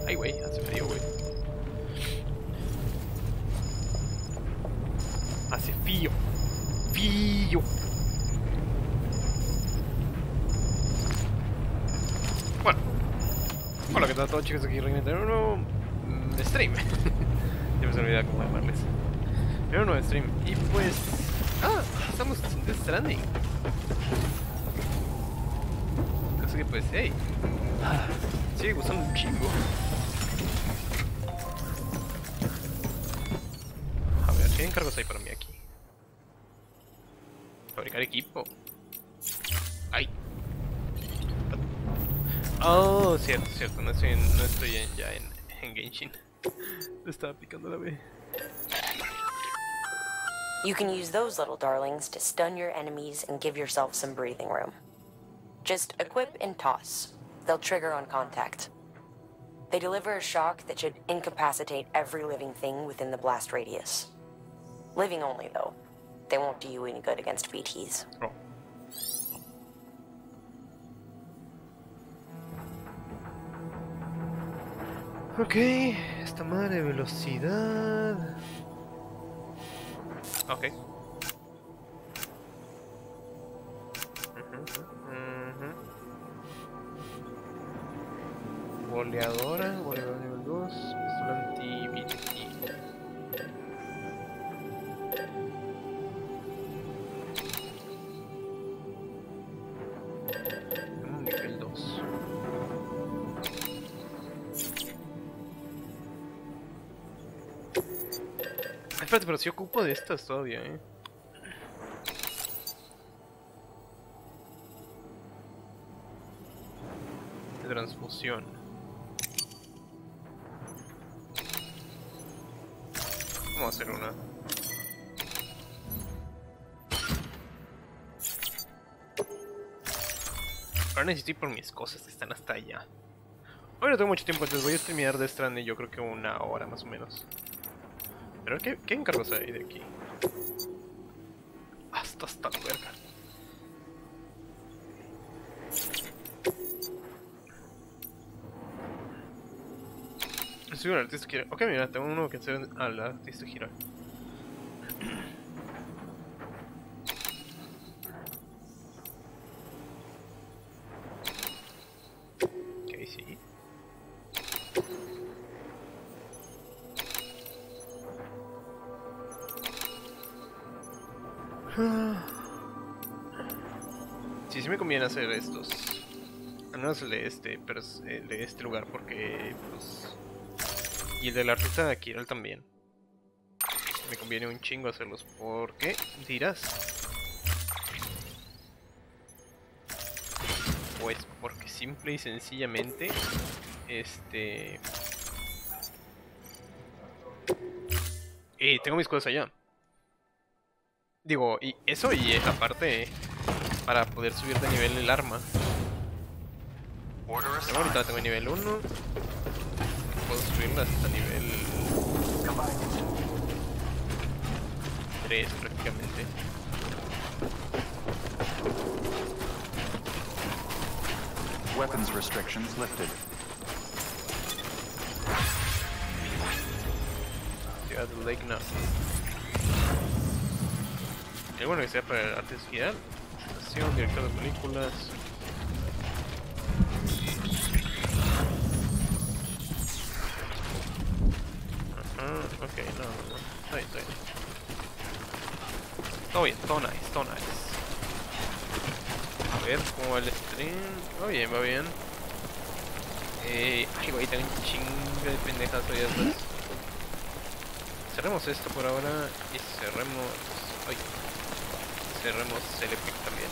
Ay, güey, hace frío, güey. Hace frío. Frío. Bueno. Hola, ¿qué tal a todos, chicos? Aquí realmente un nuevo stream. Ya me se olvidaba cómo llamarles. Pero un nuevo stream. Y pues... Ah, estamos en Death Stranding. Así que pues, hey. Sigue gustando un chingo. A ver, ¿qué encargos hay para mí aquí? Fabricar equipo. Ay. Oh, cierto, cierto. No estoy, ya en Genshin. Le estaba picando la B. You can use those little darlings to stun your enemies and give yourself some breathing room. Just equip and toss. They'll trigger on contact. They deliver a shock that should incapacitate every living thing within the blast radius. Living only, though. They won't do you any good against BTs. Oh. Ok, esta madre velocidad. Ok. Goleadora nivel 2, pistola anti-BT. Nivel 2. Espérate, pero si ocupo de estas todavía, de transfusión. Vamos a hacer una. Ahora necesito ir por mis cosas que están hasta allá. Hoy no tengo mucho tiempo, entonces voy a terminar de Stranding yo creo que 1 hora más o menos. Pero ¿qué encargos hay de aquí? Hasta la verga. Soy un artista gira. Ok, mira, tengo uno que hacer al artista gira. Ok, sí. Sí, sí me conviene hacer estos. Al menos el de este, pero el de este lugar porque pues... Y el del artista de Kiral también. Me conviene un chingo hacerlos. ¿Por qué? Dirás. Pues porque simple y sencillamente tengo mis cosas allá. Digo, y eso y aparte para poder subir de nivel el arma. Ahorita tengo nivel 1. Puedo subirla hasta nivel 3 prácticamente. Weapons restrictions lifted. Ciudad de Lake Ness. ¿Hay alguno que sea para el arte digital? Acción, director de películas. Ok, no. Está bien. Todo bien, todo nice. A ver, ¿cómo va el stream? Va bien. Ay, güey, tengo un chingo de pendejas hoy atrás. Cerremos esto por ahora y cerremos... Ay. Cerremos el Epic también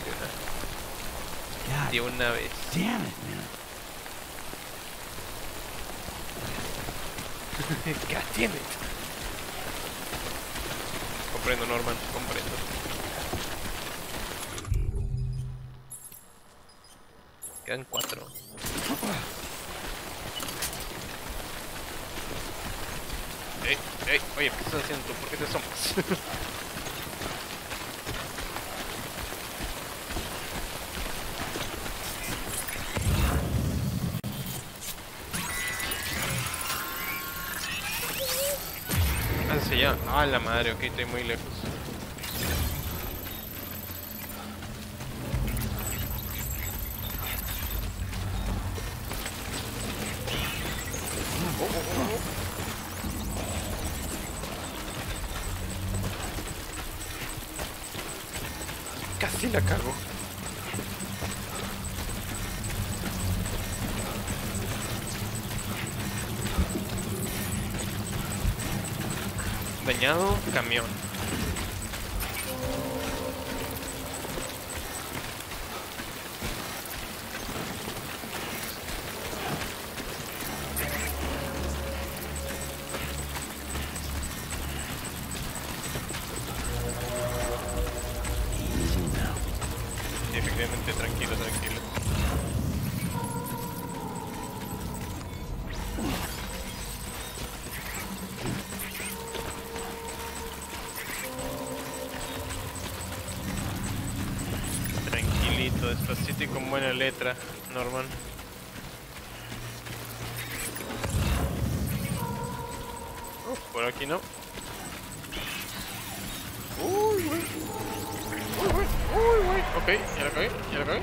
de una vez. Damn it, man. God damn it. Comprendo, Norman, comprendo. Quedan 4. Oye, ¿qué estás haciendo tú? ¿Por qué te asomas? allá. Ah, la madre, ok, estoy muy lejos. Casi la cago. Dañado, camión. Sí, efectivamente, tranquilo, tranquilo. Tranquilito, despacito y con buena letra, Norman. Por aquí no. Uy, güey. Uy, güey. Uy, güey. Ok, ya la cagué, ya la cagué.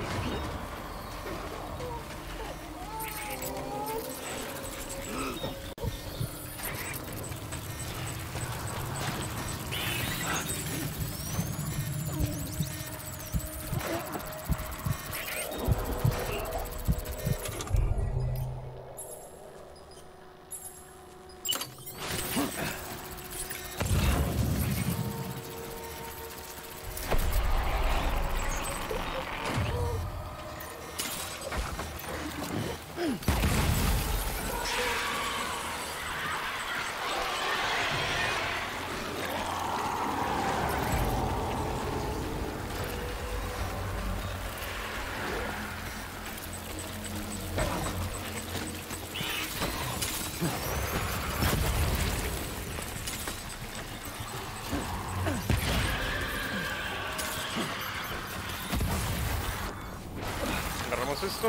Agarramos esto.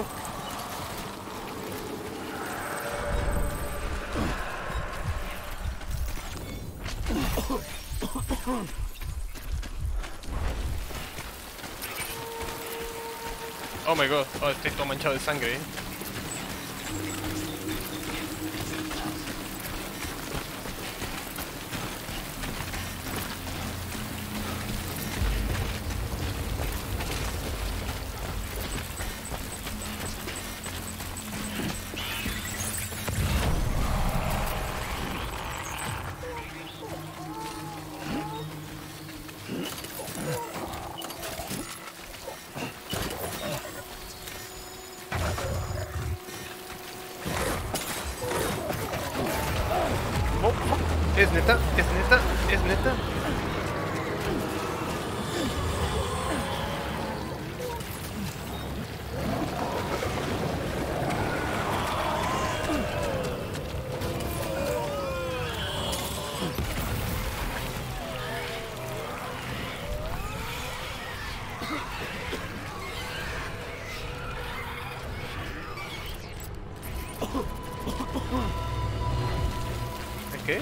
Oh my god, oh, estoy todo manchado de sangre, Oh, oh, es neta, es neta, es neta. Ok.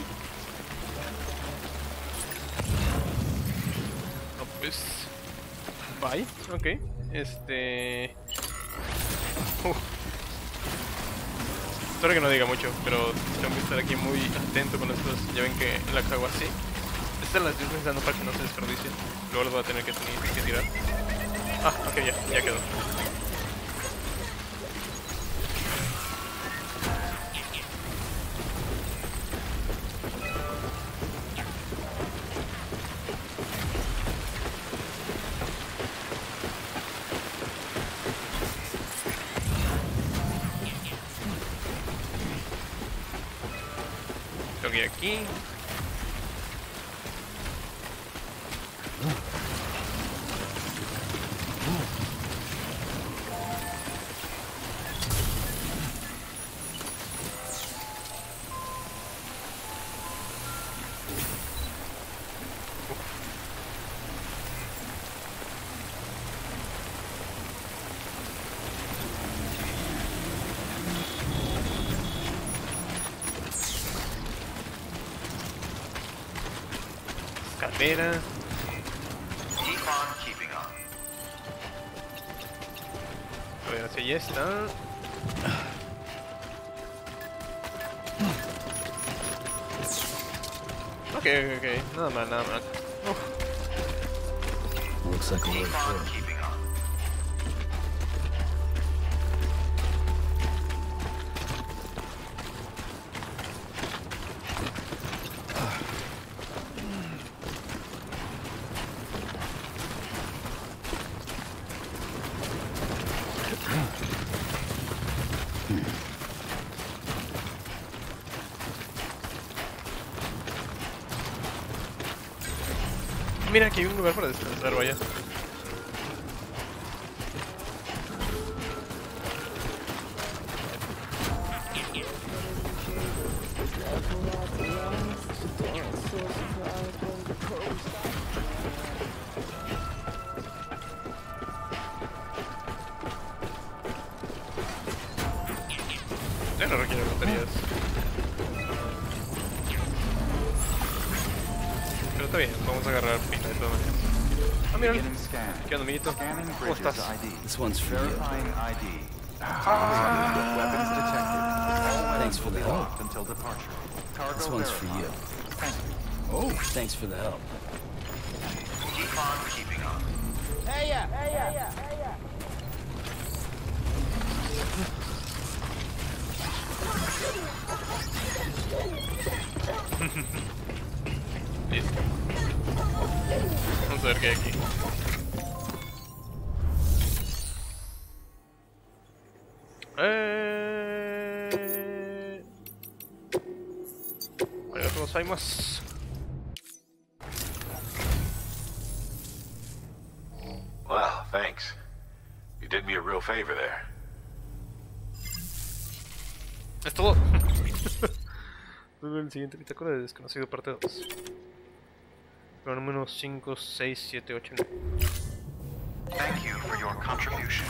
No, pues... Bye. Ok. Espero que no diga mucho, pero tengo que estar aquí muy atento con estos. Ya ven que la cago así. Estas las estoy pensando para que no se desperdicien. Luego las voy a tener que tirar. Ah, ok, ya quedó. Tengo que ir aquí. Espera. Keep on keeping on. A ver, hacia allá está. Ok, ok, ok. Nada mal, nada mal. Looks like a way Keep on forward. keeping on. Mira, aquí hay un lugar para descansar, vaya. Ya no requiere baterías. Pero está bien, vamos a agarrar pila de todas maneras. Ah, mira. Beginning scan. ¿Qué onda, amiguito? Scanning ¿Cómo bridges estás? ID. This one's for you. Verifying ID. Weapons detected. All Thanks for the weapons help. locked until departure. Cargo This one's for verified. you. Thank you. Oh, thanks for the help. Keep on keeping on. Listo. Vamos a ver qué hay aquí. Arigatou gozaimasu. Well, thanks. You did me a real favor there. Es todo. El siguiente bitácora de desconocido parte 2. Pero número 5, 6, 7, 8, 9. Thank you for your contribution.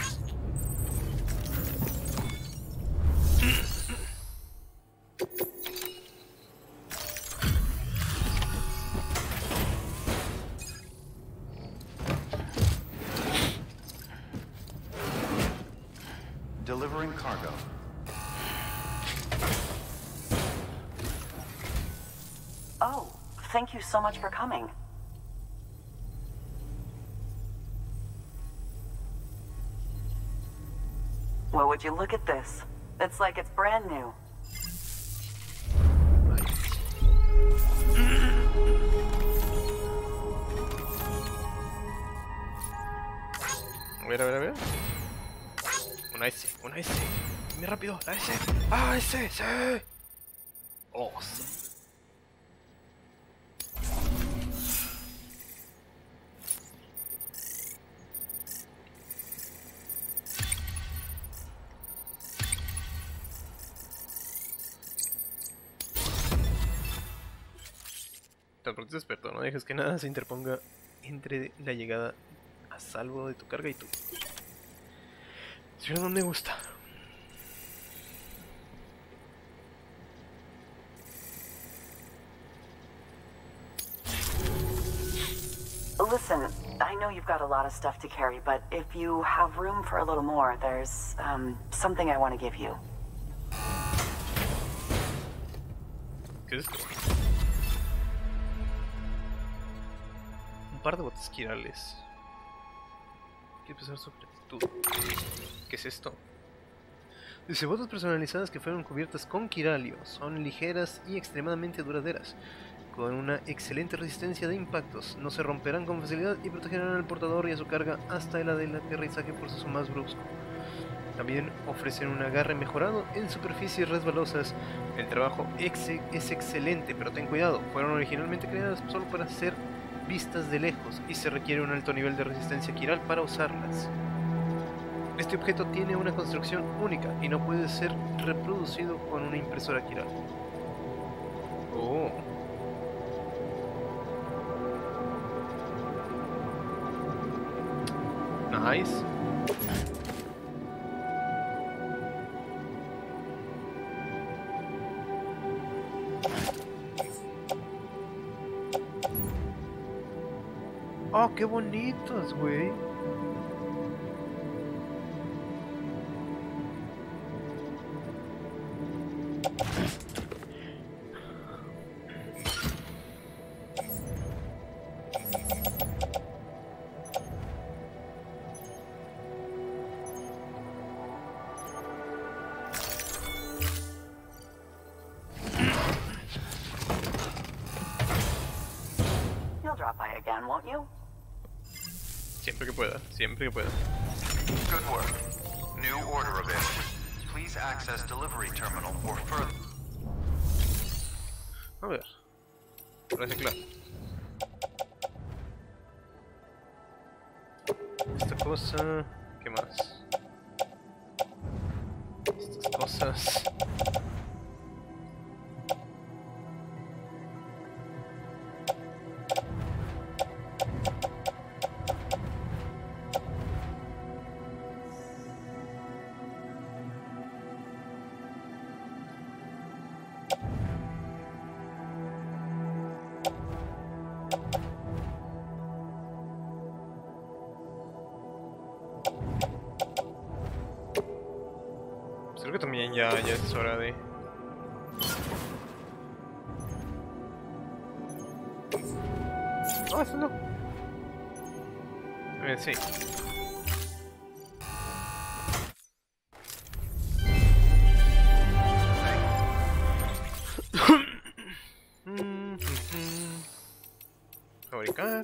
Delivering cargo. Oh, thank you so much for coming. Well, would you look at this? It's like it's brand new. A ver, a ver, a ver. Una S, una S. Muy rápido, la S. ¡Ah, S! ¡Sí! Oh, sí. Tan pronto despertó, no dejes que nada se interponga entre la llegada a salvo de tu carga y tú. Si no me gusta. Listen, I know you've got a lot of stuff to carry, but if you have room for a little more, there's, something I want to give you. ¿Qué es esto? Un par de botas quirales. Hay que pensar sobre actitud. ¿Qué es esto? Dice, botas personalizadas que fueron cubiertas con quiralio. Son ligeras y extremadamente duraderas, con una excelente resistencia de impactos. No se romperán con facilidad y protegerán al portador y a su carga hasta el aterrizaje por su más brusco. También ofrecen un agarre mejorado en superficies resbalosas. El trabajo es excelente, pero ten cuidado, fueron originalmente creadas solo para ser vistas de lejos y se requiere un alto nivel de resistencia quiral para usarlas. Este objeto tiene una construcción única y no puede ser reproducido con una impresora quiral. Oh. Nice. ¡Oh, qué bonitos, güey! You'll drop by again, won't you? Siempre que pueda, siempre que pueda. Good work. New order available. Please access delivery terminal or further. A ver. Reciclar. Esta cosa... ¿Qué más? Estas cosas... Creo que también ya es hora de... No, eso no. Sí. Fabricar.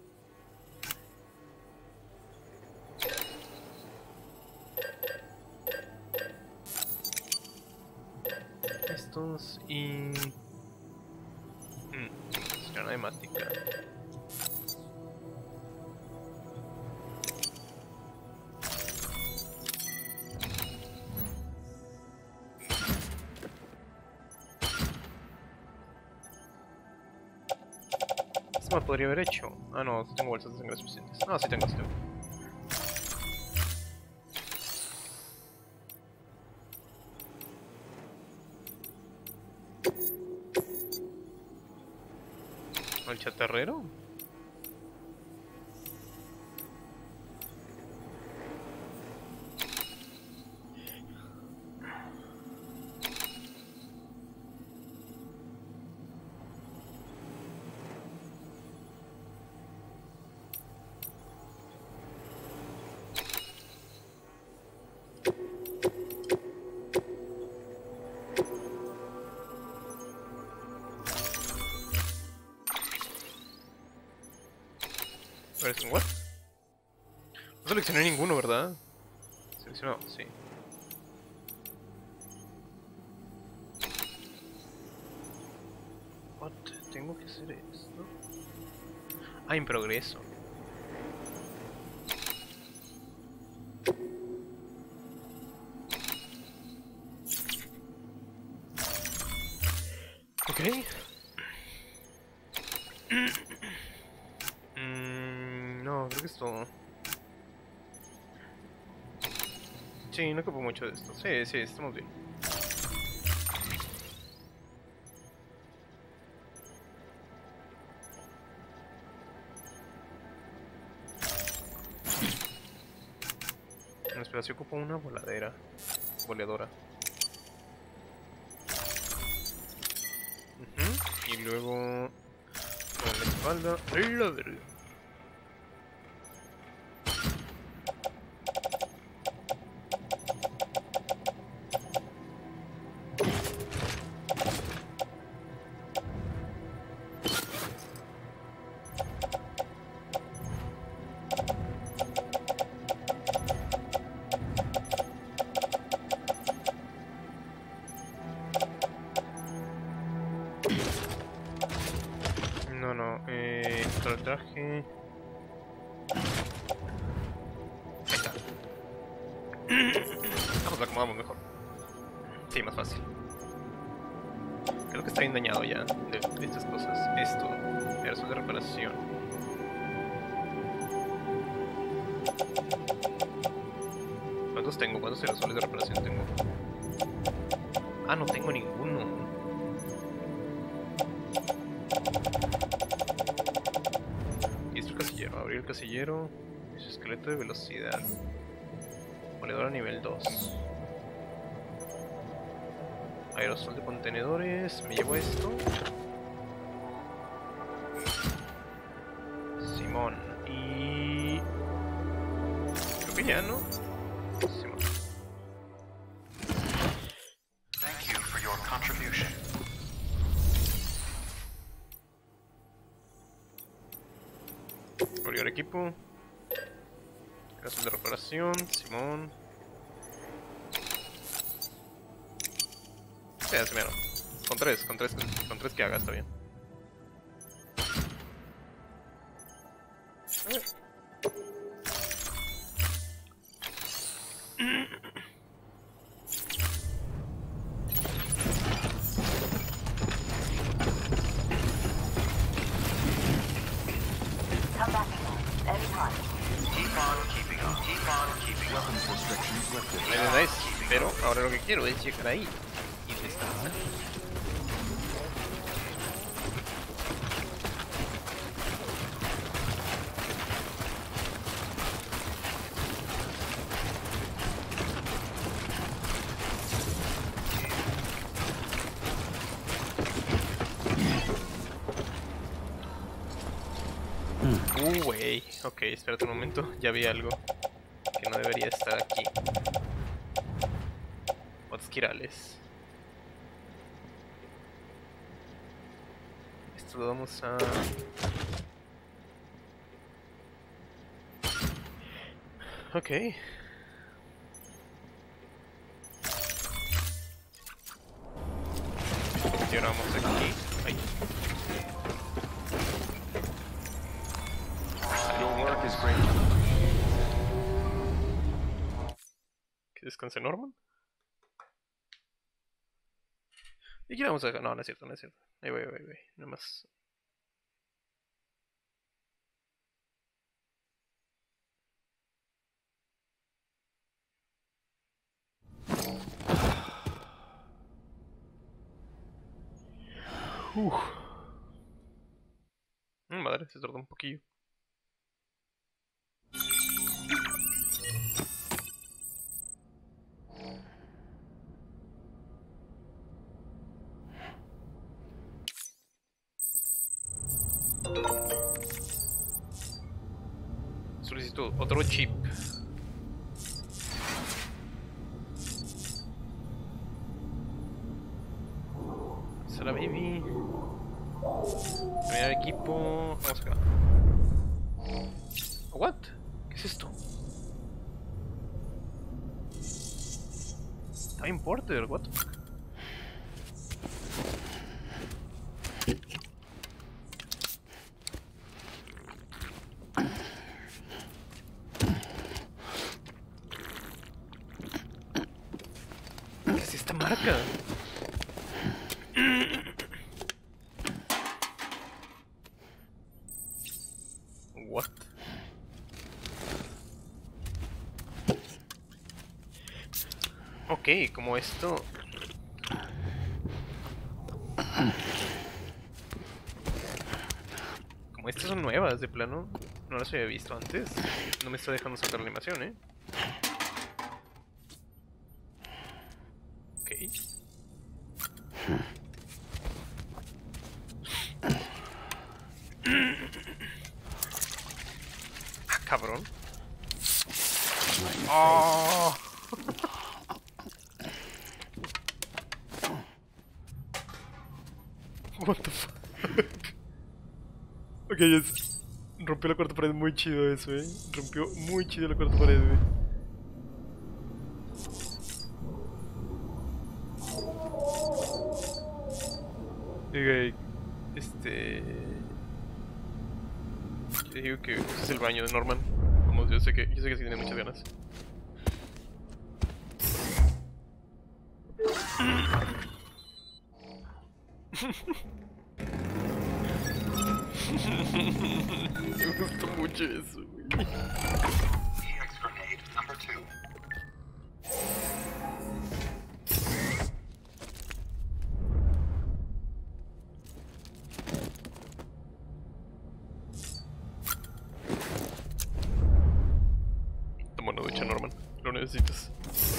Estos y... Grana hemática. Esto me podría haber hecho. Ah, no, tengo bolsas de sangre suficientes. No, sí tengo, sí tengo. ¿El chatarrero? ¿What? No seleccioné ninguno, ¿verdad? Seleccionado, sí. What? Tengo que hacer esto. Ah, en progreso. Ok. No, creo que esto... Sí, no ocupo mucho de esto. Sí, sí, estamos bien. Espera, si ocupo una voladera. Boleadora. Y luego... Con la espalda... ¡La verga! Para el traje. Ahí está. Vamos, lo acomodamos mejor. Sí, más fácil. Creo que está bien dañado ya de estas cosas. Esto, versus de reparación. ¿Cuántos tengo? ¿Cuántos aerosoles de reparación tengo? Ah, no tengo ninguno. Y esto casillero, a ver. casillero. Esqueleto de velocidad. Moledora nivel 2. Aerosol de contenedores. Me llevo esto. Simón. Y... creo que ya, ¿no? Simón. Thank you for your contribution. Abrir equipo. Caso de reparación. Simón. Sí, mira. Con tres que haga está bien. Come back anytime. Keep on keeping up. Keep on keeping up. Nice, pero ahora lo que quiero es llegar ahí y descansar. Wey, ok, espérate un momento, ya vi algo que no debería estar aquí. Bots quirales. Esto lo vamos a... ok. Y ahora vamos aquí. Ay. ¿Que descanse Norman? ¿Y aquí vamos a dejar? No, no es cierto, no es cierto. Ahí voy, nada más. Madre, se tardó un poquillo. Solicito otro chip. Sara baby. Terminar equipo. Vamos acá. What? ¿Qué es esto? Time Porter, what the fuck? ¿Qué es esta marca? What? Ok, como esto... como estas son nuevas de plano, no las había visto antes. No me está dejando saltar la animación, ¿eh? Ok. Ah, cabrón. Oh. What the fuck. Ok, yes. Rompió la cuarta pared muy chido eso, Rompió muy chido la cuarta pared, Ok, yo digo que ese es el baño de Norman. Vamos, yo sé que sí tiene muchas ganas. Me gustó mucho eso, EX grenade number 2. necesitas.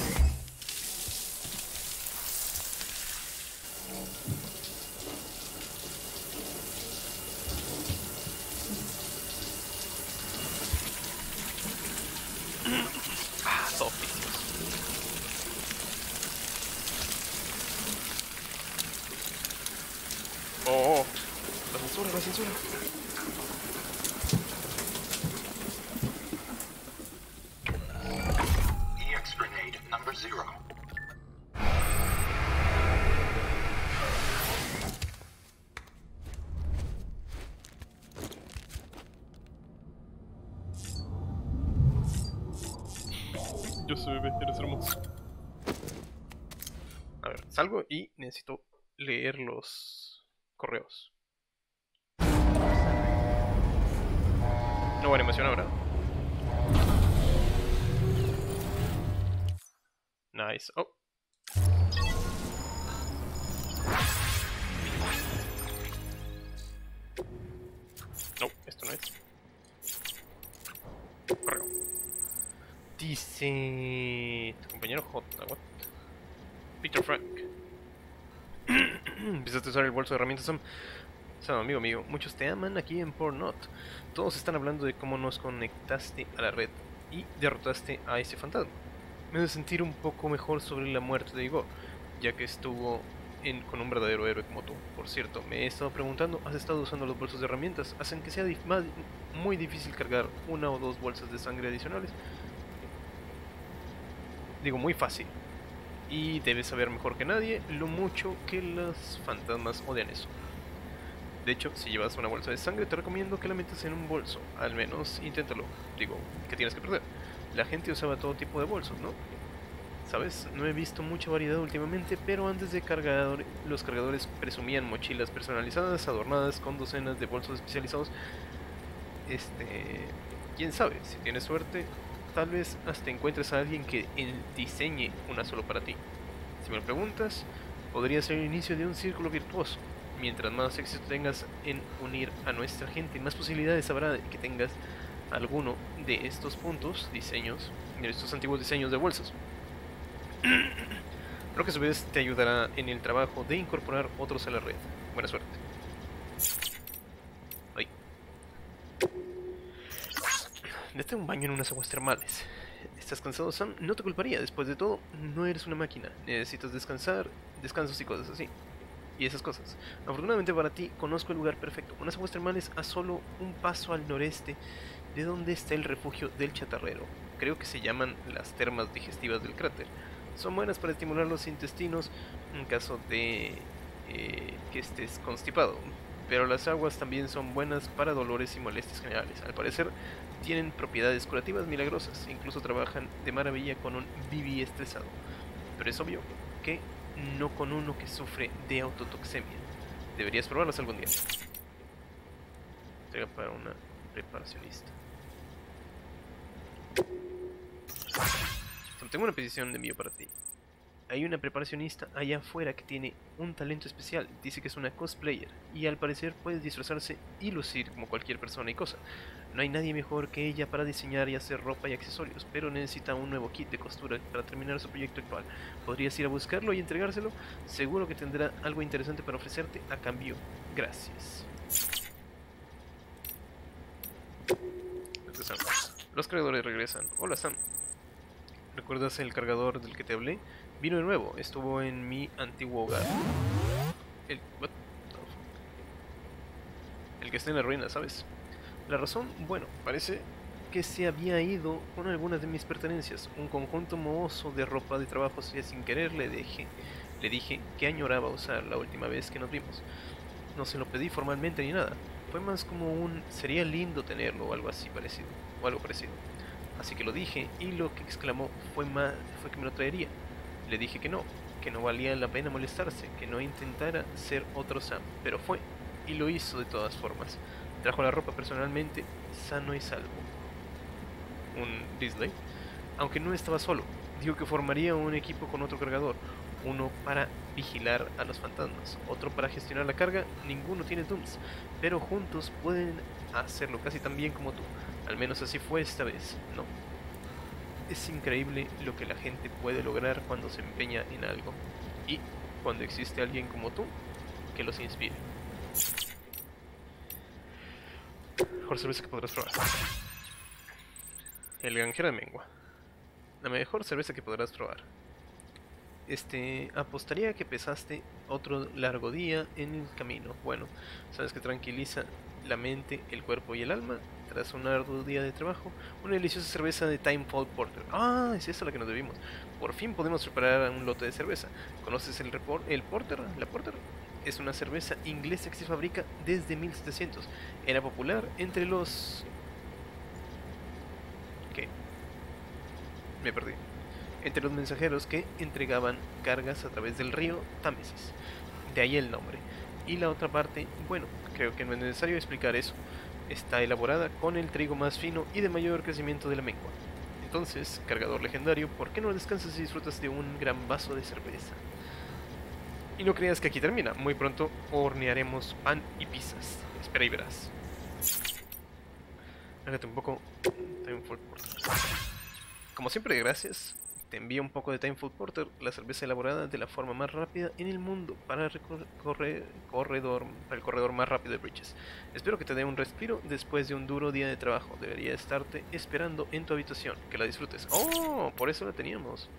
Oficios. Oh, la censura, la censura. EX grenade number 0. Yo soy bebé, eres hermoso. A ver, salgo y necesito leer los correos. Nueva animación ahora. Nice. Oh. No, esto no es. Correo. Dice... tu compañero J. What? Peter Frank. Empezaste a usar el bolso de herramientas, Sam. Sam, amigo mío, muchos te aman aquí en Pornot. Todos están hablando de cómo nos conectaste a la red y derrotaste a ese fantasma. Me hace sentir un poco mejor sobre la muerte de Igor, ya que estuvo con un verdadero héroe como tú. Por cierto, me he estado preguntando, ¿has estado usando los bolsos de herramientas? Hacen que sea muy difícil cargar una o dos bolsas de sangre adicionales. Digo, muy fácil. Y debes saber mejor que nadie lo mucho que los fantasmas odian eso. De hecho, si llevas una bolsa de sangre, te recomiendo que la metas en un bolso. Al menos inténtalo. Digo, ¿qué tienes que perder? La gente usaba todo tipo de bolsos, ¿no? ¿Sabes? No he visto mucha variedad últimamente, pero antes de los cargadores presumían mochilas personalizadas, adornadas con docenas de bolsos especializados. Quién sabe, si tienes suerte, tal vez hasta encuentres a alguien que diseñe una solo para ti. Si me lo preguntas, podría ser el inicio de un círculo virtuoso. Mientras más éxito tengas en unir a nuestra gente, más posibilidades habrá de que tengas alguno de estos diseños, de estos antiguos diseños de bolsas. Lo que a su vez te ayudará en el trabajo de incorporar otros a la red. Buena suerte. Ay. Date un baño en unas aguas termales. ¿Estás cansado, Sam? No te culparía. Después de todo, no eres una máquina. Necesitas descansar, descansos y cosas así. Y esas cosas. Afortunadamente para ti, conozco el lugar perfecto. Unas aguas termales a solo un paso al noreste de donde está el refugio del chatarrero. Creo que se llaman las termas digestivas del cráter. Son buenas para estimular los intestinos en caso de que estés constipado. Pero las aguas también son buenas para dolores y molestias generales. Al parecer, tienen propiedades curativas milagrosas. Incluso trabajan de maravilla con un BB estresado. Pero es obvio que no con uno que sufre de autotoxemia. Deberías probarlas algún día. Entrega para una preparacionista. Tengo una petición de envío para ti. Hay una preparacionista allá afuera que tiene un talento especial. Dice que es una cosplayer y al parecer puede disfrazarse y lucir como cualquier persona y cosa. No hay nadie mejor que ella para diseñar y hacer ropa y accesorios, pero necesita un nuevo kit de costura para terminar su proyecto actual. ¿Podrías ir a buscarlo y entregárselo? Seguro que tendrá algo interesante para ofrecerte a cambio. Gracias. Los cargadores regresan. Hola, Sam. ¿Recuerdas el cargador del que te hablé? Vino de nuevo, estuvo en mi antiguo hogar. El que está en la ruina, ¿sabes? La razón, bueno, parece que se había ido con algunas de mis pertenencias. Un conjunto mohoso de ropa de trabajo y sin querer le dije que añoraba usar la última vez que nos vimos. No se lo pedí formalmente ni nada. Fue más como un sería lindo tenerlo o algo así parecido. O algo parecido. Así que lo dije y lo que exclamó fue que me lo traería. Le dije que no valía la pena molestarse, que no intentara ser otro Sam, pero fue, y lo hizo de todas formas. Trajo la ropa personalmente, sano y salvo. Un Disley. Aunque no estaba solo, dijo que formaría un equipo con otro cargador, uno para vigilar a los fantasmas, otro para gestionar la carga. Ninguno tiene Dooms, pero juntos pueden hacerlo casi tan bien como tú. Al menos así fue esta vez, ¿no? es increíble lo que la gente puede lograr cuando se empeña en algo y cuando existe alguien como tú que los inspire. Mejor cerveza que podrás probar. El granjero de Mengua. La mejor cerveza que podrás probar. Apostaría que pesaste otro largo día en el camino. Bueno, sabes que tranquiliza la mente, el cuerpo y el alma. Tras un arduo día de trabajo, una deliciosa cerveza de Timefall Porter. Ah, es esa la que nos debimos. Por fin podemos preparar un lote de cerveza. ¿Conoces el Porter? ¿La Porter? Es una cerveza inglesa que se fabrica desde 1700. Era popular entre los... ¿Qué? Me perdí. Entre los mensajeros que entregaban cargas a través del río Támesis. De ahí el nombre. Y la otra parte, bueno, creo que no es necesario explicar eso. Está elaborada con el trigo más fino y de mayor crecimiento de la mengua. Entonces, cargador legendario, ¿por qué no descansas y disfrutas de un gran vaso de cerveza? Y no creas que aquí termina. Muy pronto hornearemos pan y pizzas. Espera y verás. Hágate un poco Timefall Porter. Como siempre, gracias. Te envío un poco de Timefall Porter, la cerveza elaborada de la forma más rápida en el mundo para el corredor más rápido de Bridges. Espero que te dé un respiro después de un duro día de trabajo. Debería estarte esperando en tu habitación. Que la disfrutes. ¡Oh! Por eso la teníamos.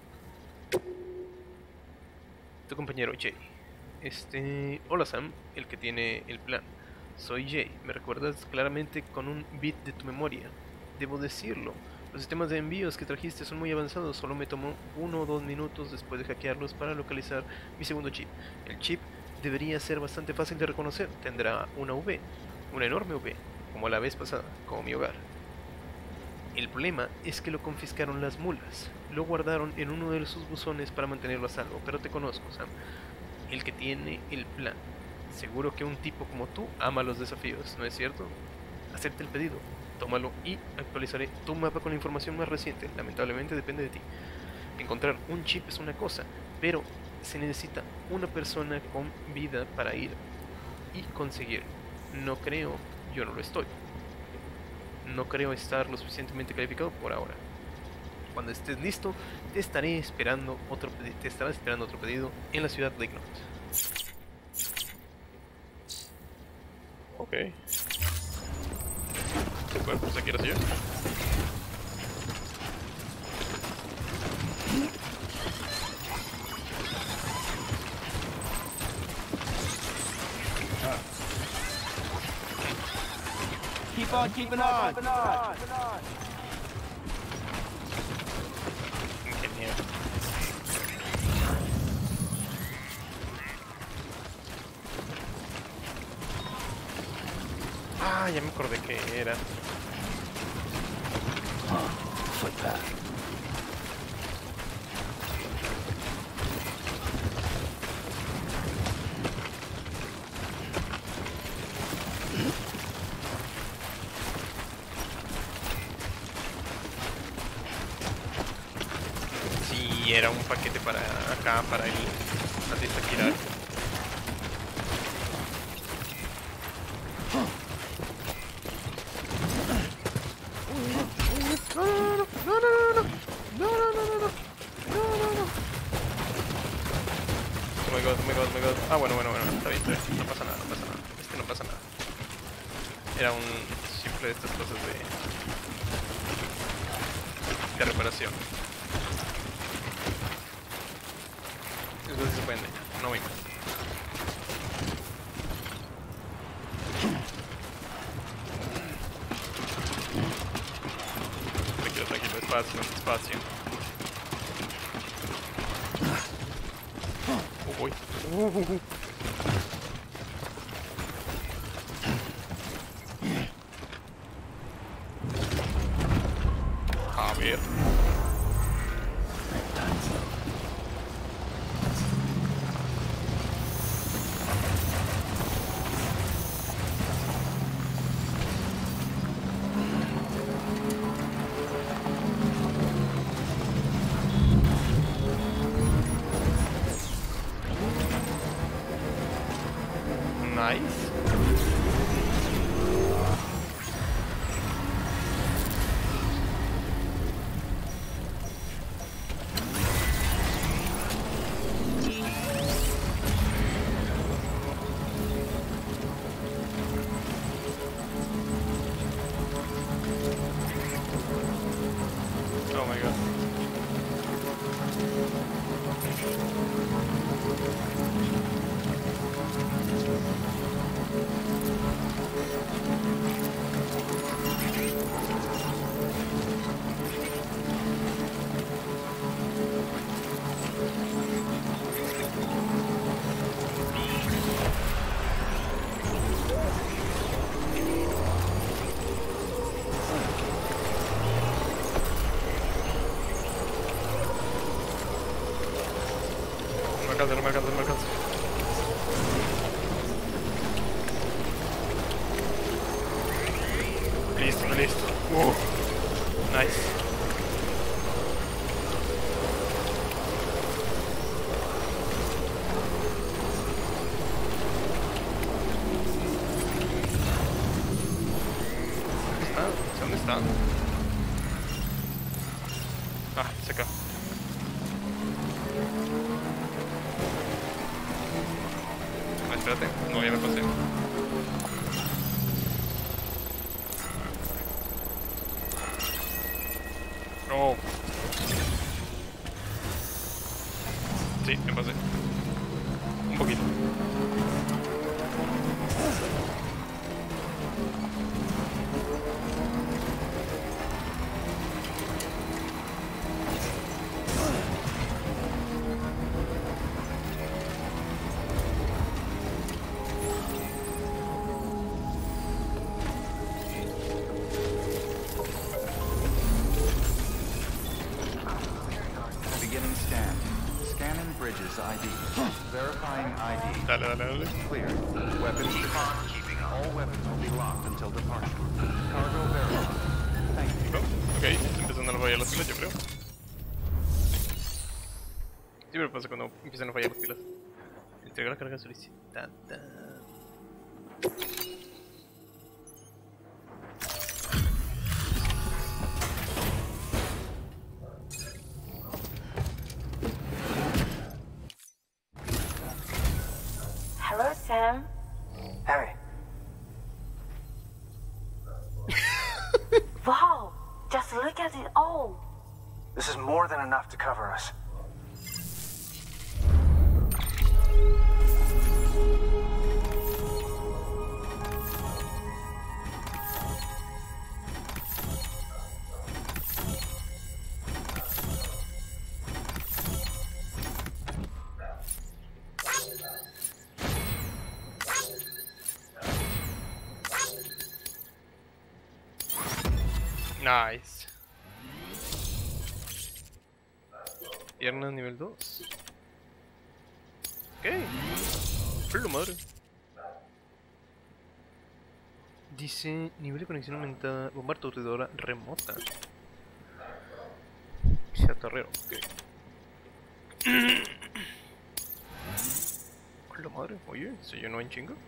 Tu compañero Jay. Hola Sam, el que tiene el plan. Soy Jay. Me recuerdas claramente con un bit de tu memoria. Debo decirlo. Los sistemas de envíos que trajiste son muy avanzados, solo me tomó 1 o 2 minutos después de hackearlos para localizar mi segundo chip. El chip debería ser bastante fácil de reconocer, tendrá una V, una enorme V, como la vez pasada, como mi hogar. El problema es que lo confiscaron las mulas, lo guardaron en uno de sus buzones para mantenerlo a salvo, pero te conozco, Sam, el que tiene el plan. Seguro que un tipo como tú ama los desafíos, ¿no es cierto? Acepta el pedido. Tómalo y actualizaré tu mapa con la información más reciente. Lamentablemente depende de ti. Encontrar un chip es una cosa, pero se necesita una persona con vida para ir y conseguirlo. No creo, yo no lo estoy. No creo estar lo suficientemente calificado por ahora. Cuando estés listo, te estará esperando otro pedido en la ciudad de Ignot. Ok. Bueno, pues aquí lo sigo. Keep on keeping on. Genial. Ah, ya me acordé que era. Footpath. Sí, era un paquete para acá, para el artista Kirar. Oh my god. Ah, bueno, está bien. No pasa nada. No pasa nada. Era un simple de estas cosas de reparación. Entonces se pueden dañar. No venga. Tranquilo, despacio. Uy. A ver. Nice. alcanza, no me alcanza, no me alcanza. Listo, listo. Nice. ¿Dónde está? Ah, se acá. Ah, espérate, no, ya me pasé. No. Sí, me pasé. Un poquito. Beginning scan. Scanning bridges ID. Verifying ID. Dale, dale, dale. Clear. Weapons keeping all weapons will be locked until departure. Cargo verified. Thank you. No, ok, está empezando a fallar las pilas, yo creo. Siempre pasa cuando empiezan a fallar las pilas. Entrega la carga solicitada. Hello, Sam. Hey, Wow, just look at it all. this is more than enough to cover us. Nice. Piernas nivel 2. Ok. Pero madre. Dice nivel de conexión aumentada. Bomba aturdidora remota. Chatarrero. Ok. Hola madre. Oye, ¿se llenó en chingo?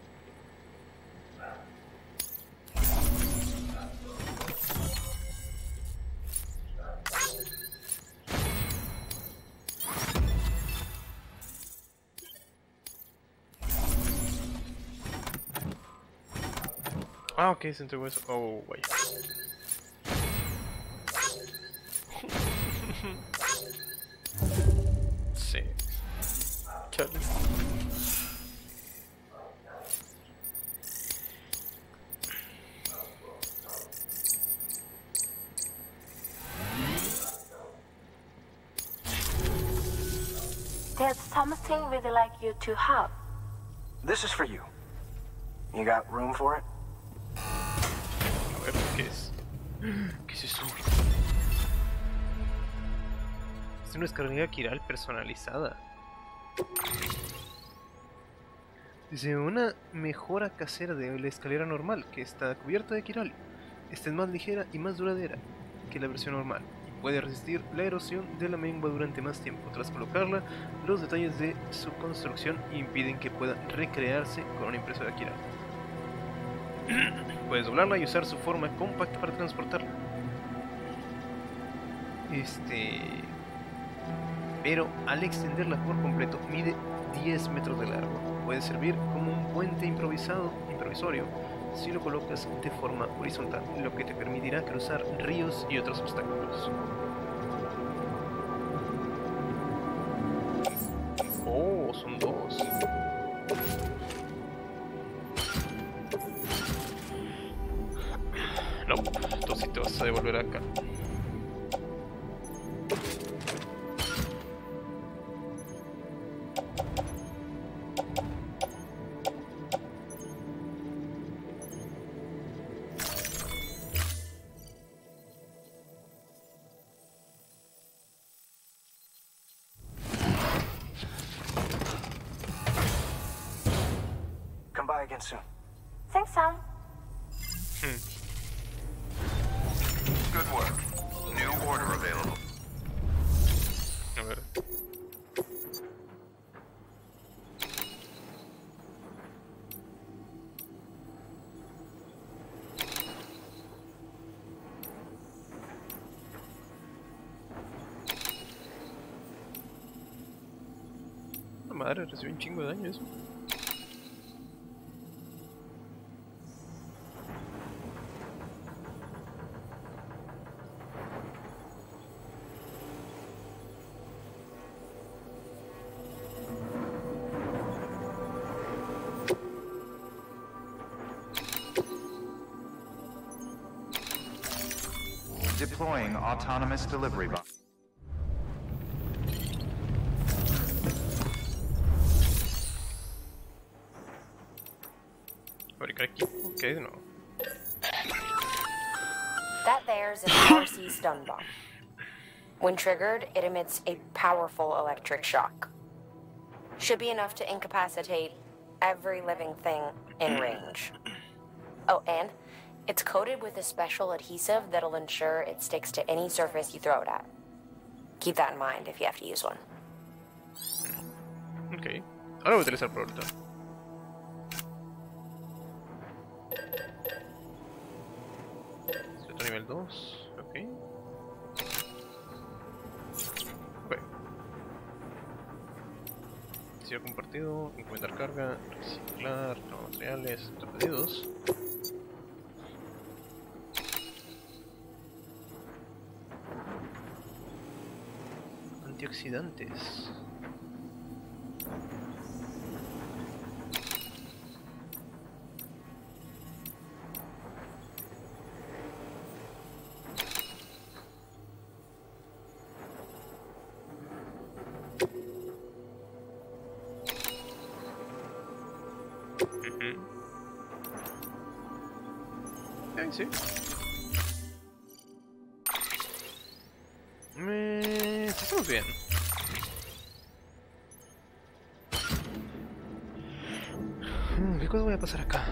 Ah, ok, se entregó eso. Oh, vaya. Sí. Chale. There's something we'd like you to have. This is for you. You got room for it? A ver, ¿qué es? ¿Qué es eso? Es una descarga Kiral personalizada. Dice una mejora casera de la escalera normal que está cubierta de Kiral. Esta es más ligera y más duradera que la versión normal y puede resistir la erosión de la mengua durante más tiempo. Tras colocarla, los detalles de su construcción impiden que pueda recrearse con una impresora Kiral. Puedes doblarla y usar su forma compacta para transportarla. Pero al extenderla por completo mide 10 metros de largo. Puede servir como un puente improvisorio si lo colocas de forma horizontal, lo que te permitirá cruzar ríos y otros obstáculos. Oh, son dos. No, tú sí te vas a devolver acá. by again soon. Thanks, Tom. Good work. New order available. A ver. La madre, recibe un chingo de daño eso. Deploying autonomous delivery bot. Fabricar equipo, ok, no. That there's an RC stun bomb. When triggered, it emits a powerful electric shock. Should be enough to incapacitate every living thing in range. Oh, and it's coated with a special adhesive that'll ensure it sticks to any surface you throw it at. Keep that in mind if you have to use one. Ok. Ahora voy a utilizar por ahorita. Esto nivel 2, ok. Ok. Sitio compartido, encomendar carga, reciclar, nuevos materiales, pedidos. Antioxidantes. Sí. Estamos bien. ¿Qué cosa voy a pasar acá?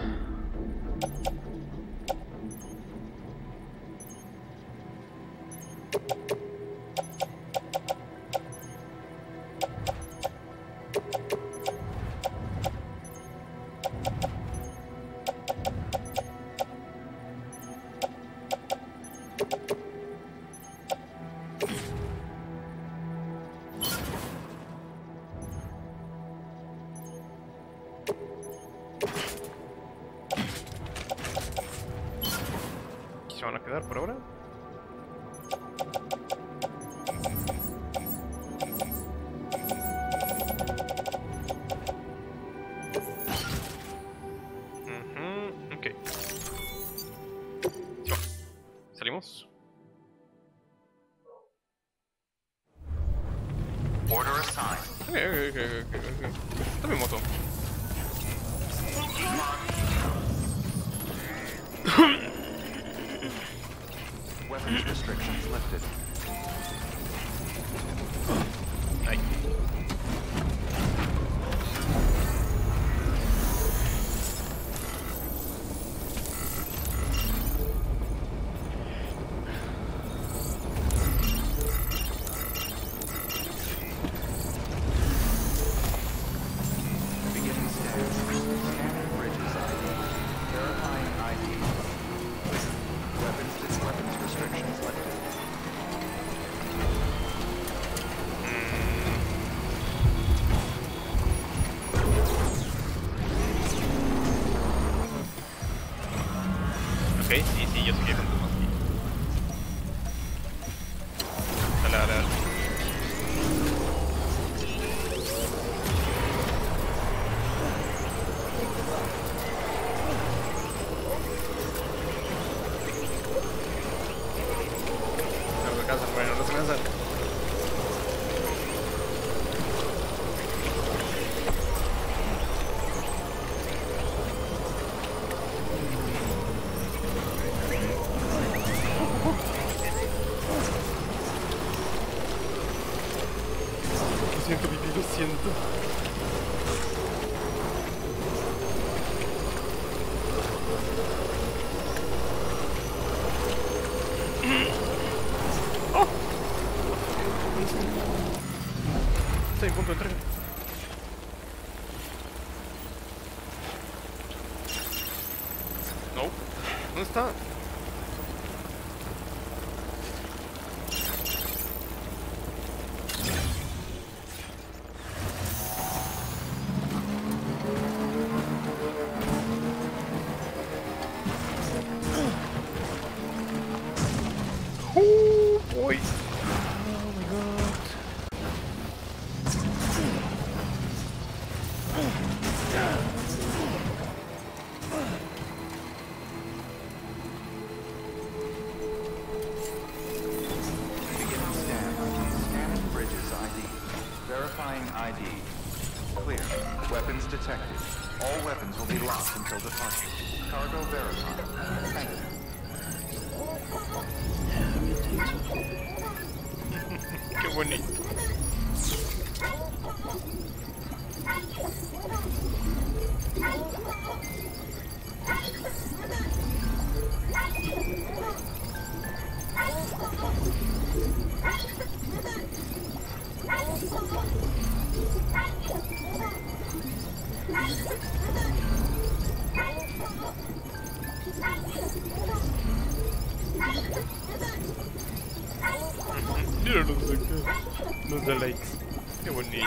¿Se van a quedar por ahora? Ok. Salimos. Order assigned. Ok. Dame moto. Weapons restrictions lifted. Ay. Beginning stairs. Scanning bridges ID. Verifying ID. Weapons restrictions lifted. Ok, sí, yo sé que con tu aquí. Dale. No se cansan, bueno, no se cansan. ¿Dónde está? Uy. Oh my god. Beginning scan. Scanning bridges ID. Verifying ID. Clear. Weapons detected. All weapons will be locked until departure. Cargo verified. Thank you. Qué bonito. Mira los de acá. Los de likes. Qué bonito.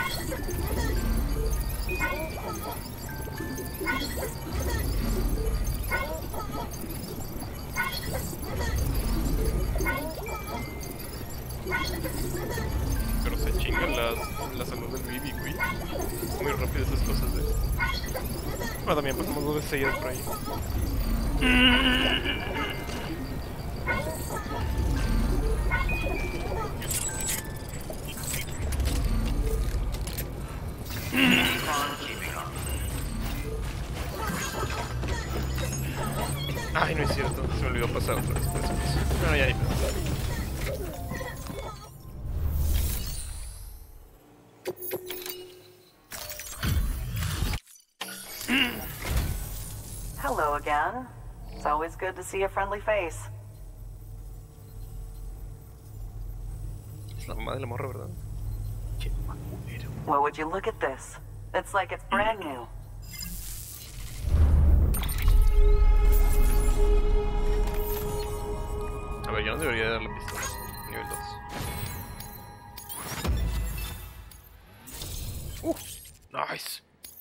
Pero se chingan la salud del Bibi, güey. Muy rápido esas cosas de... Bueno, también pasamos 2 estrellas por ahí. Ay, no es cierto, se me olvidó pasar otra vez por ese piso. Bueno, ya, Hello again. It's always good to see a friendly face. es la mamá de la morra, ¿verdad? Qué macunero. Well, would you look at this? It's like it's brand new. A ver, yo no debería dar la pistola. Nivel 2. Nice.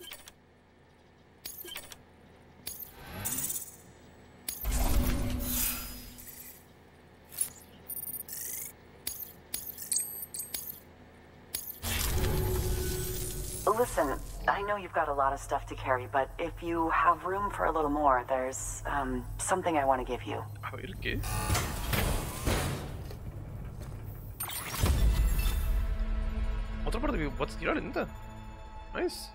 Listen, I know you've got a lot of stuff to carry, but if you have room for a little more, there's, something I want to give you. A ver, ¿qué es? Otra parte de bots tirar, neta. Nice.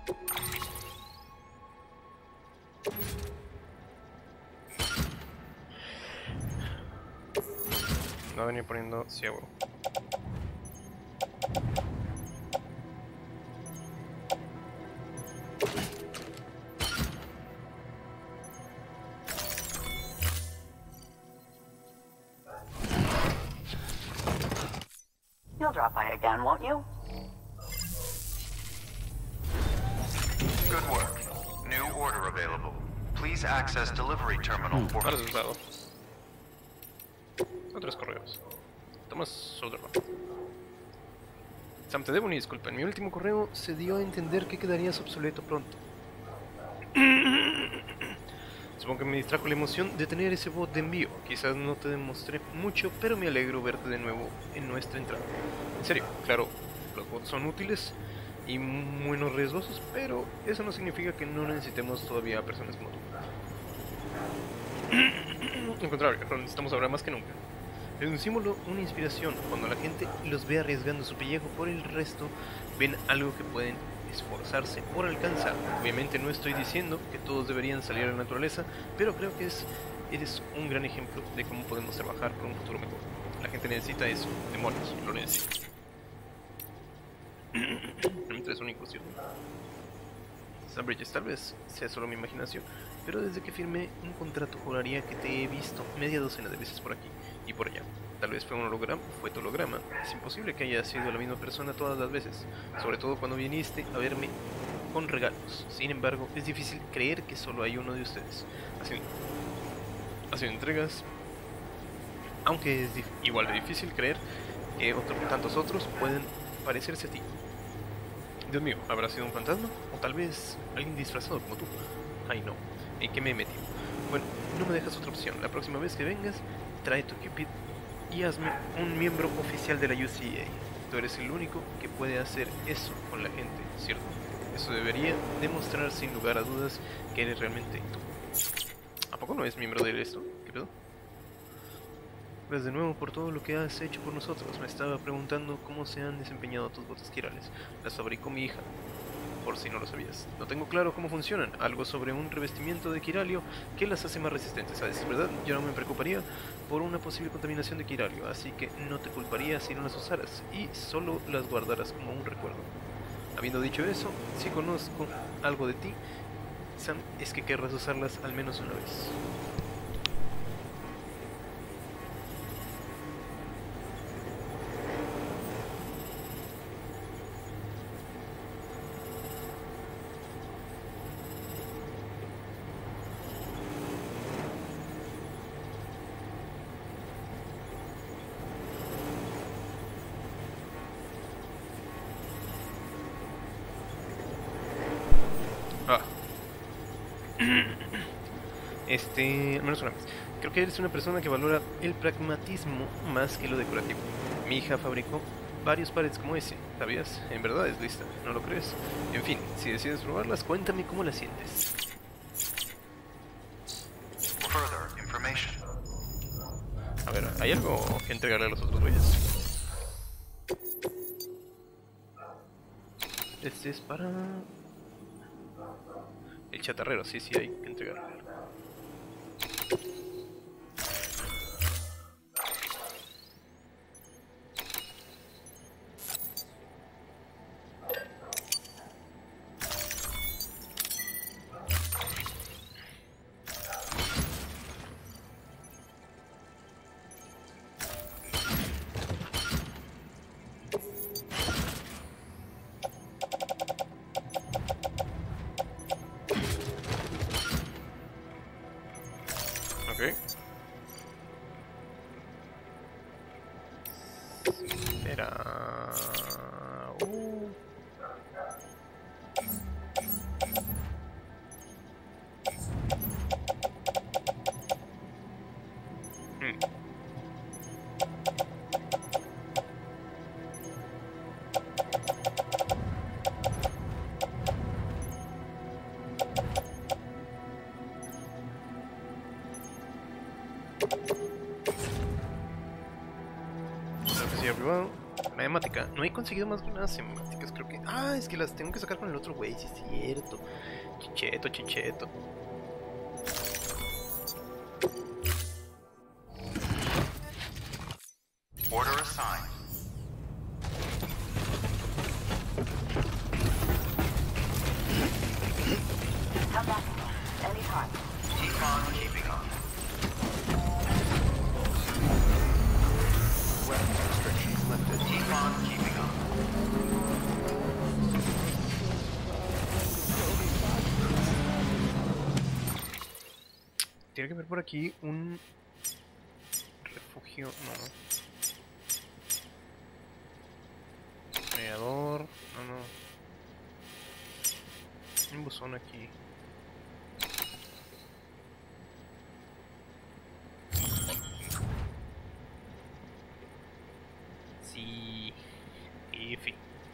Va a venir poniendo ciego. You'll drop by again, won't you? Good work. New order available. Please access delivery terminal for... Ahora resultado. Otros correos. Thomas Soderman. Sam, te debo una disculpa. En mi último correo se dio a entender que quedarías obsoleto pronto. Supongo que me distrajo la emoción de tener ese bot de envío. Quizás no te demostré mucho, pero me alegro verte de nuevo en nuestra entrada. En serio, claro, los bots son útiles y muy no riesgosos, pero eso no significa que no necesitemos todavía a personas como tú. Al contrario, lo necesitamos ahora más que nunca. Es un símbolo, una inspiración. Cuando la gente los ve arriesgando su pellejo por el resto, ven algo que pueden esforzarse por alcanzar. Obviamente no estoy diciendo que todos deberían salir a la naturaleza, pero creo que eres un gran ejemplo de cómo podemos trabajar por un futuro mejor. La gente necesita eso, demonios, lo necesita. Realmente es una incursión. Bridges, tal vez sea solo mi imaginación, pero desde que firmé un contrato juraría que te he visto media docena de veces por aquí y por allá. Tal vez fue un holograma, fue tu holograma. Es imposible que haya sido la misma persona todas las veces, sobre todo cuando viniste a verme con regalos. Sin embargo, es difícil creer que solo hay uno de ustedes. Así, haciendo entregas, aunque es igual de difícil creer que tantos otros pueden parecerse a ti. Dios mío, ¿habrá sido un fantasma? O tal vez alguien disfrazado como tú. Ay no, ¿en qué me he metido? Bueno, no me dejas otra opción. La próxima vez que vengas, trae tu Cupid y hazme un miembro oficial de la UCA. Tú eres el único que puede hacer eso con la gente, ¿cierto? Eso debería demostrar sin lugar a dudas que eres realmente tú. ¿A poco no es miembro de esto? ¿Qué pedo? Gracias de nuevo por todo lo que has hecho por nosotros. Me estaba preguntando cómo se han desempeñado tus botas quirales. Las fabricó mi hija, por si no lo sabías. No tengo claro cómo funcionan. Algo sobre un revestimiento de quiralio que las hace más resistentes. A decir verdad, yo no me preocuparía por una posible contaminación de quiralio, así que no te culparía si no las usaras y solo las guardaras como un recuerdo. Habiendo dicho eso, si conozco algo de ti, Sam, es que querrás usarlas al menos una vez. Al menos una vez. Creo que eres una persona que valora el pragmatismo más que lo decorativo. Mi hija fabricó varios pares como ese, ¿sabías? En verdad es lista, ¿no lo crees? En fin, si decides probarlas, cuéntame cómo las sientes. A ver, ¿hay algo que entregarle a los otros güeyes? Este es para... el chatarrero, sí, hay que entregarle. Cinemática. No he conseguido más granadas cinemáticas, creo que... Ah, es que las tengo que sacar con el otro güey, sí es cierto. Chicheto. Order assigned. Come back anytime. Keep on keeping on. Weapons restrictions lifted. Keep on keeping on. Tiene que haber por aquí un refugio, no. Creador, no. Un buzón aquí. Sí, F.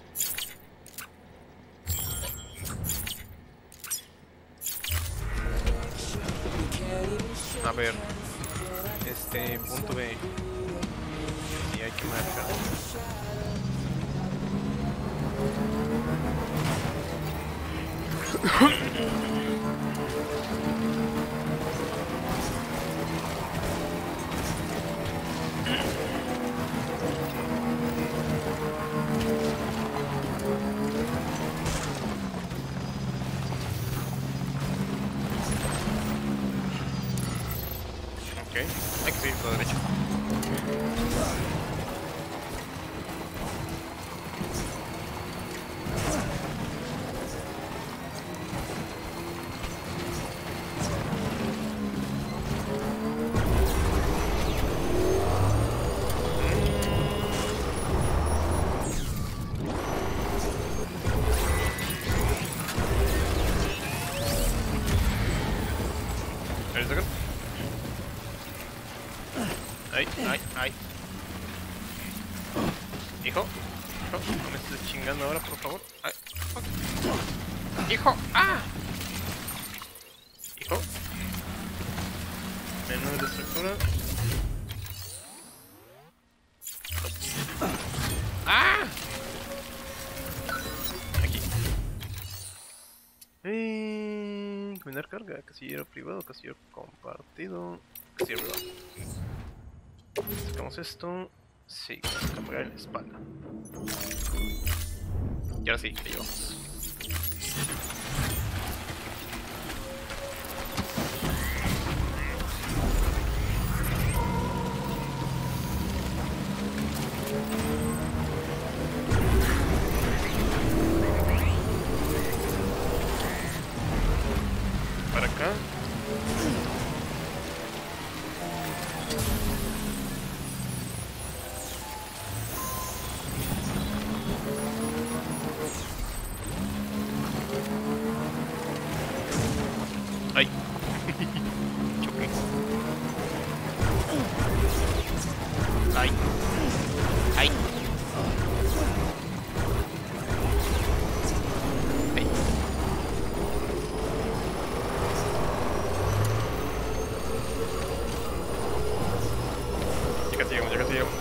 A ver, punto B. Sí, hay que marcar. Ok, hay que seguir por la derecha. Ahí sacan. Ay, ay, ay. Hijo, no me estés chingando ahora, por favor. Ay, fuck. Hijo, ah. Hijo. Menú de estructura. ¡Ah! Aquí. Combinar carga, casillero privado, casillero compartido, casillero privado. Sacamos esto. Sí, cambiar en la espalda. Y ahora sí, le llevamos. Para acá. Ay. Choqué. Ay. Ay. Ay. Ya casi llegamos.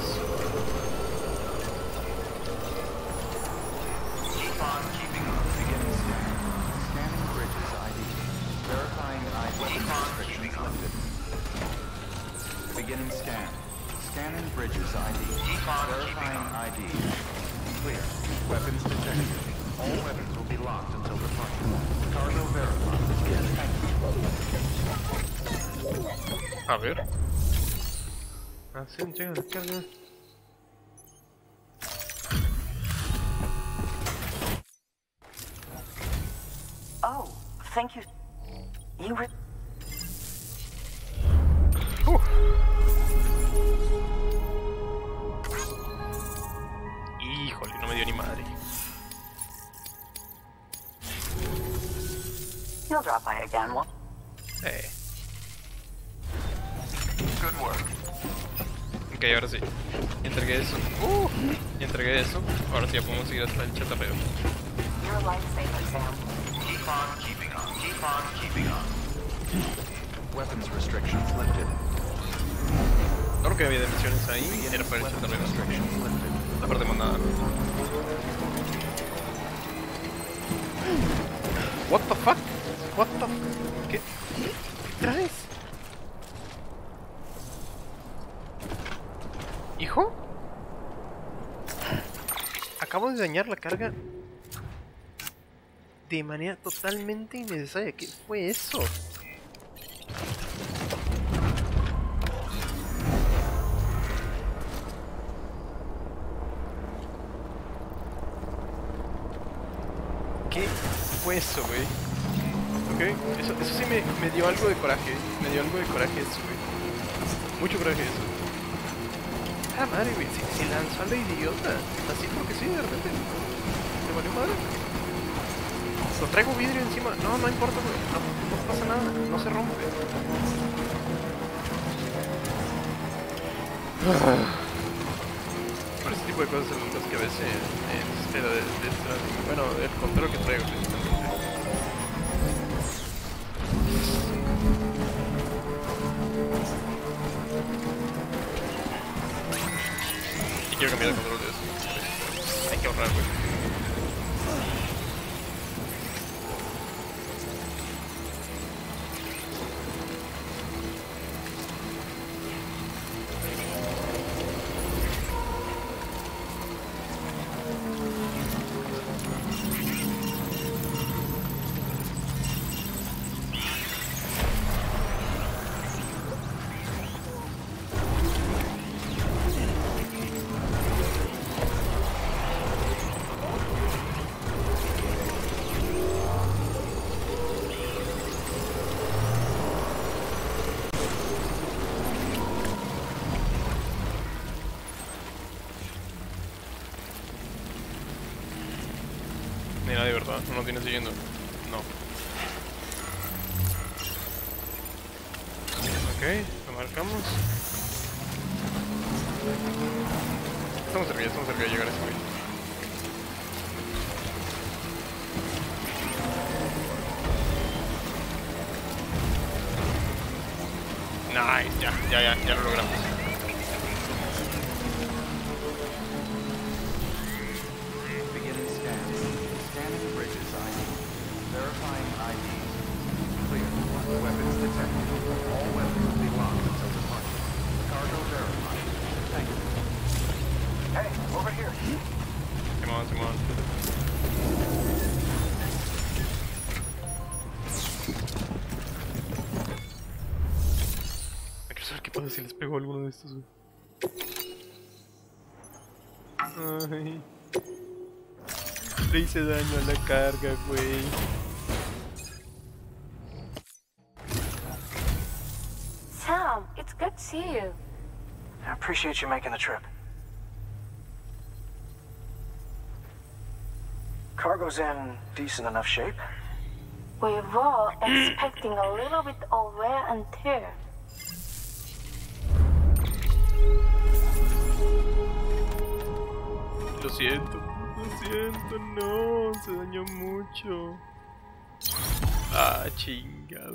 Keep on keeping on. Beginning scan. Scanning bridges ID. Verifying ID. Weapon restrictions lifted. Beginning scan. Scanning bridges ID. Keep on verifying ID. Clear. Weapons detected. All weapons will be locked until departure. Cargo verified. A ver. Ah, sí, un chingo de carga. Oh, thank you. You were... Híjole, no me dio ni madre. You'll drop by again, won't... Good work. Ok, ahora sí. Entregué eso. Y entregué eso. Ahora sí ya podemos seguir hasta el chatarrero. You're a lifesaver, Sam. Keep on keeping on. Keep on keeping on. Weapons restrictions lifted. Todo lo que había de misiones ahí era para el Weapons chatarrero. restrictions lifted. La parte más nada. What the fuck? What the... ¿Qué traes? ¿Hijo? Acabo de dañar la carga de manera totalmente innecesaria. ¿Qué fue eso? ¿Qué fue eso, güey? Ok, eso sí me dio algo de coraje. Me dio algo de coraje eso, güey. Mucho coraje eso. Ah, madre, güey, se lanzó a la idiota. Así porque sí, de repente. ¿Te valió madre? Lo traigo vidrio encima. No, no importa, güey. No pasa nada. No se rompe. Por ese tipo de cosas son las que a veces desespero detrás. Bueno, el control que traigo precisamente. Y quiero cambiar el control de eso. Hay que ahorrar, güey. Mira, de verdad, no nos viene siguiendo. No. Ok, lo marcamos. Estamos cerca de llegar a ese güey. Nice, ya lo logramos. Beginning scan. Scanning bridges ID. Verifying ID. Clear. Weapons detected. All weapons will be locked until departure. Cargo verified. Thank you. Hey, over here. Come on. Hay que saber qué pasa si les pego a alguno de estos, güey. Ay. Le hice daño a la carga, güey. Sam, it's good to see you. I appreciate you making the trip. Cargo's in decent enough shape. We were expecting a little bit of wear and tear. Lo siento, no, se dañó mucho. Ah, chingado.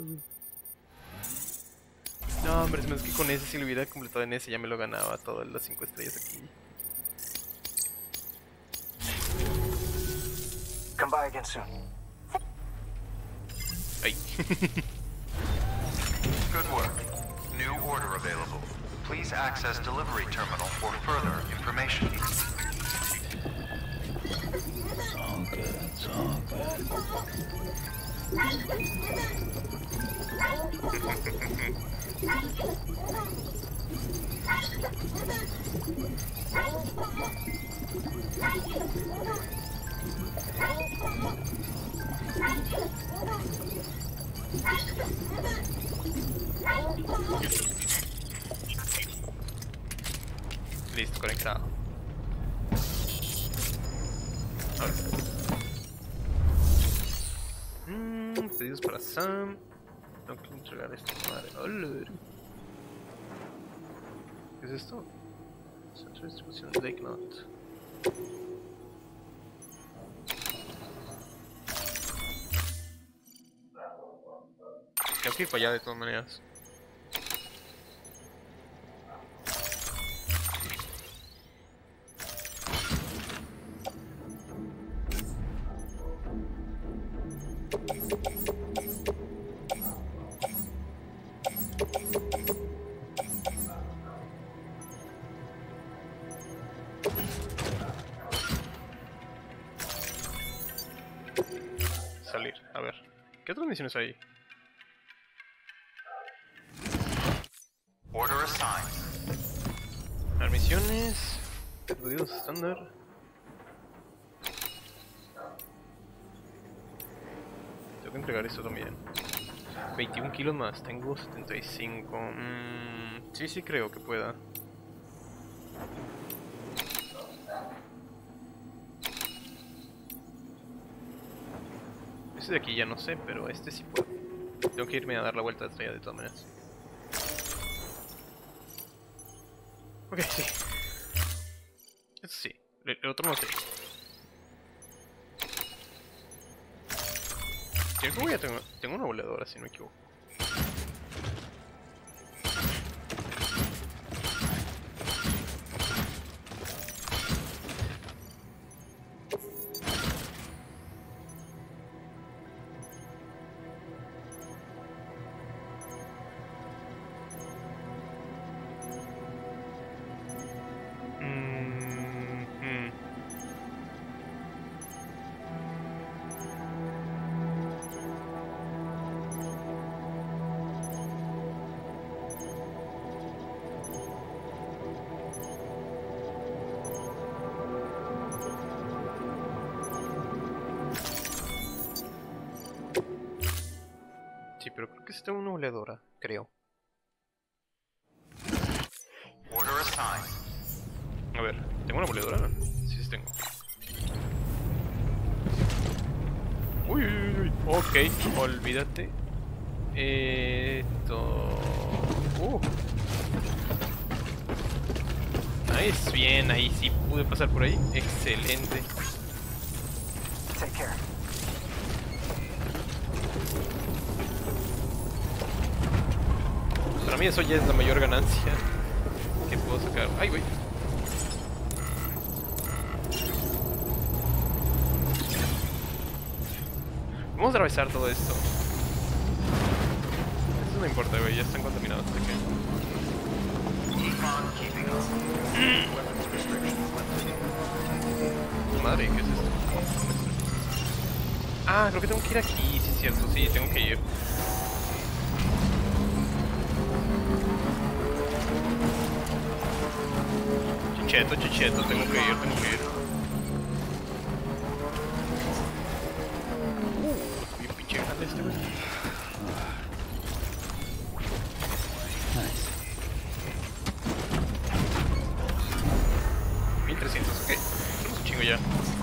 No, hombre, es que con ese, si lo hubiera completado en ese, ya me lo ganaba todas las 5 estrellas aquí. Come by again soon. Ay. Good work. New order available. Please access delivery terminal for further information. It's all good. Listo, conectado. Pedidos para Sam. Tengo que entregar esta madre. ¡Hola! ¿Qué es esto? Centro de distribución de Lake Knot. Tengo que ir para allá de todas maneras. Salir, a ver. ¿Qué otras misiones hay? Order assigned. Las misiones. Pedidos estándar. Tengo que entregar esto también. 21 kilos más, tengo 75. Sí, creo que pueda. Este de aquí ya no sé, pero este sí puedo. Tengo que irme a dar la vuelta de estrella de todas maneras. Ok, sí. Esto sí. El otro no sé. Creo que ya tengo una voladora, si no me equivoco. Sí, pero creo que sí tengo una voladora, creo. Order assigned. A ver, ¿tengo una voladora? Sí, tengo. Uy. Ok, olvídate. Esto... Nice, bien, ahí sí pude pasar por ahí. Excelente. Take care. Para mí eso ya es la mayor ganancia que puedo sacar. Ay, güey. Vamos a atravesar todo esto. Eso no importa, güey, ya están contaminados. ¿De qué? Madre, ¿qué es esto? Ah, creo que tengo que ir aquí, sí es cierto, sí, tengo que ir. Chicheto, tengo que ir. Bien pinche grande este, güey. Nice. 1300, ok. Tenemos un chingo ya.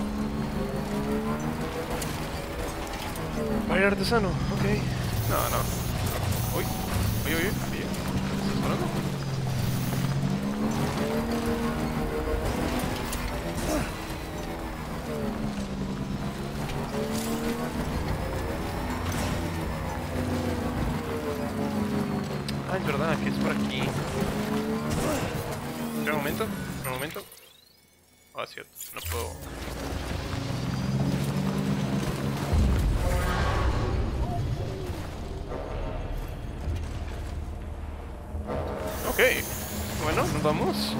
Para artesano, ok. No. Uy. ¿Estás parando? Ah, es verdad, que es por aquí. Espera un momento. Ah, cierto, no puedo. Ok, bueno, nos vamos.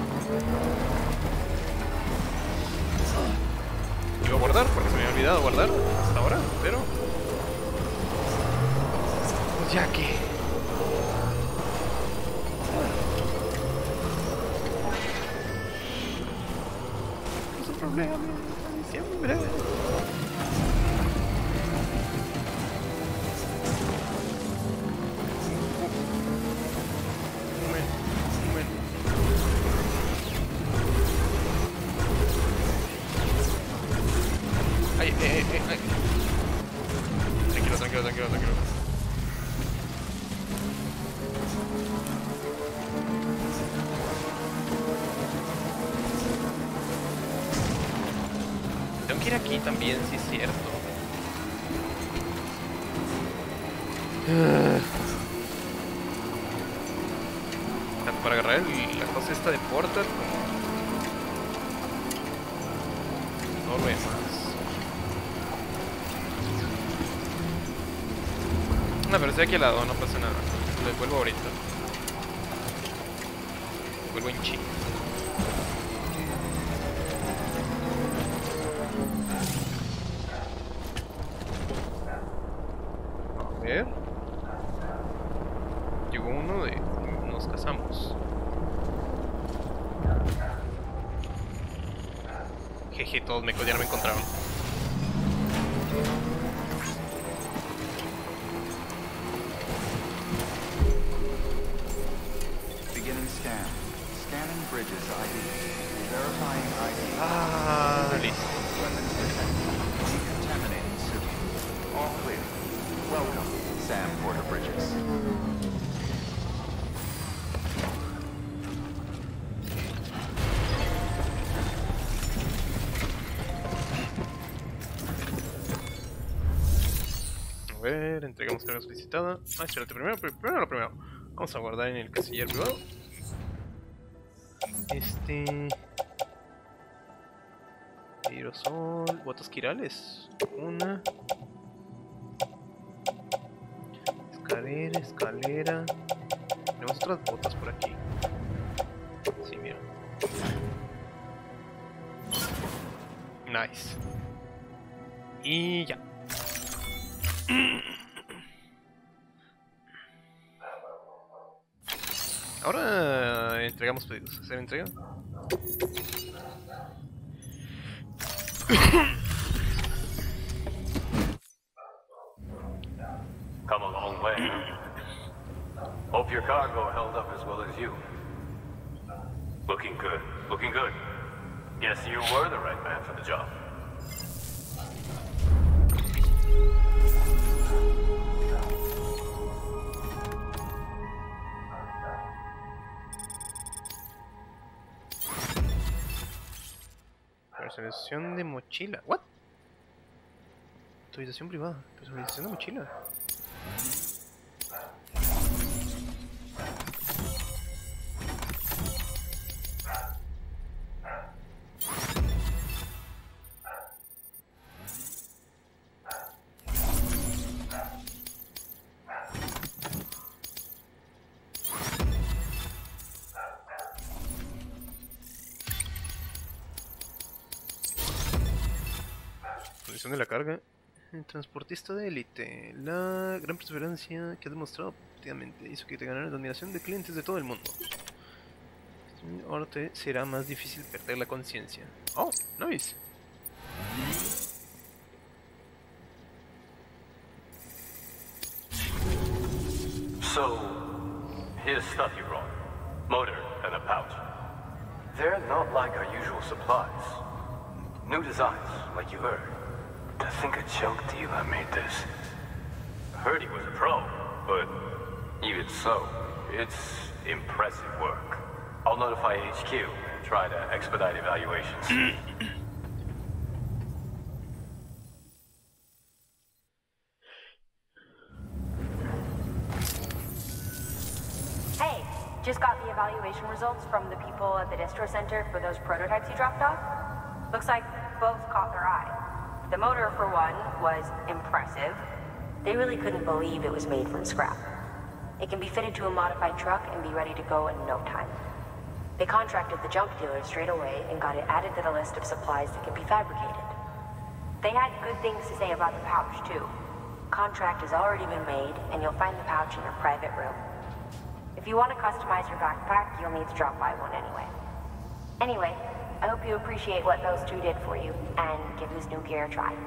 Iba a guardar porque se me había olvidado guardar hasta ahora, pero pues ya que no es un problema, siempre. Ay. Tranquilo. Tengo que ir aquí también, sí es cierto. Para agarrar la cosa esta de Portal, no lo demás. No, pero estoy aquí al lado, no pasa nada. Lo devuelvo ahorita. Vuelvo en chi. A ver. Llegó uno de... Nos casamos. Jeje, todos ya no me encontraron. Beginning scan. Scanning bridges ID. Verifying ID. Ah, listo. Weapons detected. Decontaminating suit. All clear. Welcome, Sam Porter Bridges. A ver, entregamos carga solicitada. Ah, espérate, primero lo primero. Vamos a guardar en el casillero privado. Aerosol, botas quirales. Una. Escalera. Tenemos otras botas por aquí. Sí, mira. Nice. Y ya. Ahora entregamos pedidos. ¿Hacer entrega? Come a long way. Hope your cargo held up as well as you. Looking good. Guess you were the right man for the job. Personalización de mochila. ¿What? Autorización privada. Personalización de mochila. De la carga. Transportista de élite. La gran perseverancia que ha demostrado últimamente hizo que te ganara la admiración de clientes de todo el mundo. Ahora te será más difícil perder la conciencia. Oh, nice. So, here's stuff you brought. Motor and a pouch. They're not like our usual supplies. New designs, like you heard. To think a junk dealer made this. I heard he was a pro, but even so, it's impressive work. I'll notify HQ and try to expedite evaluations. Hey, just got the evaluation results from the people at the distro center for those prototypes you dropped off. Looks like both caught their eye. The motor, for one, was impressive. They really couldn't believe it was made from scrap. It can be fitted to a modified truck and be ready to go in no time. They contracted the junk dealer straight away and got it added to the list of supplies that can be fabricated. They had good things to say about the pouch, too. Contract has already been made, and you'll find the pouch in your private room. If you want to customize your backpack, you'll need to drop by one anyway. Anyway, I hope you appreciate what those two did for you, and give this new gear a try.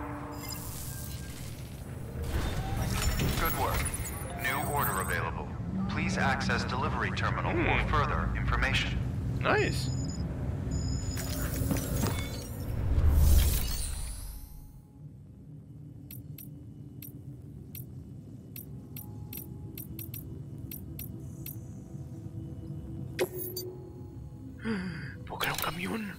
Good work. New order available. Please access delivery terminal for further information. Nice. Puedo crear un camión.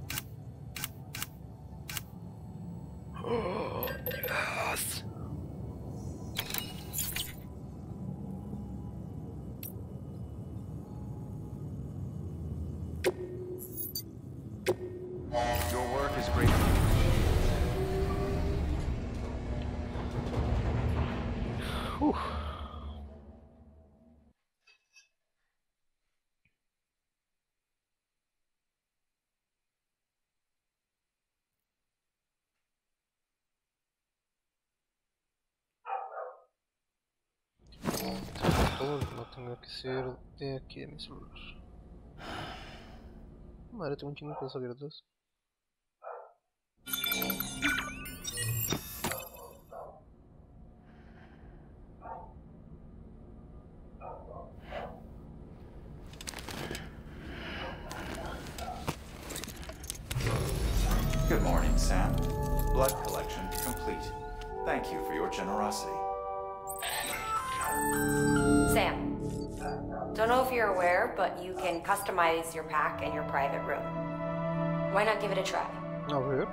Oh, yes. Your work is great. Uf. Todo lo que no tenga que ser de aquí de mi celular. Madre, tengo un chingo de cosas abiertas. Good morning, Sam. Blood collection complete. Thank you for your generosity. Sam, don't know if you're aware, but you can customize your pack in your private room. Why not give it a try? A ver.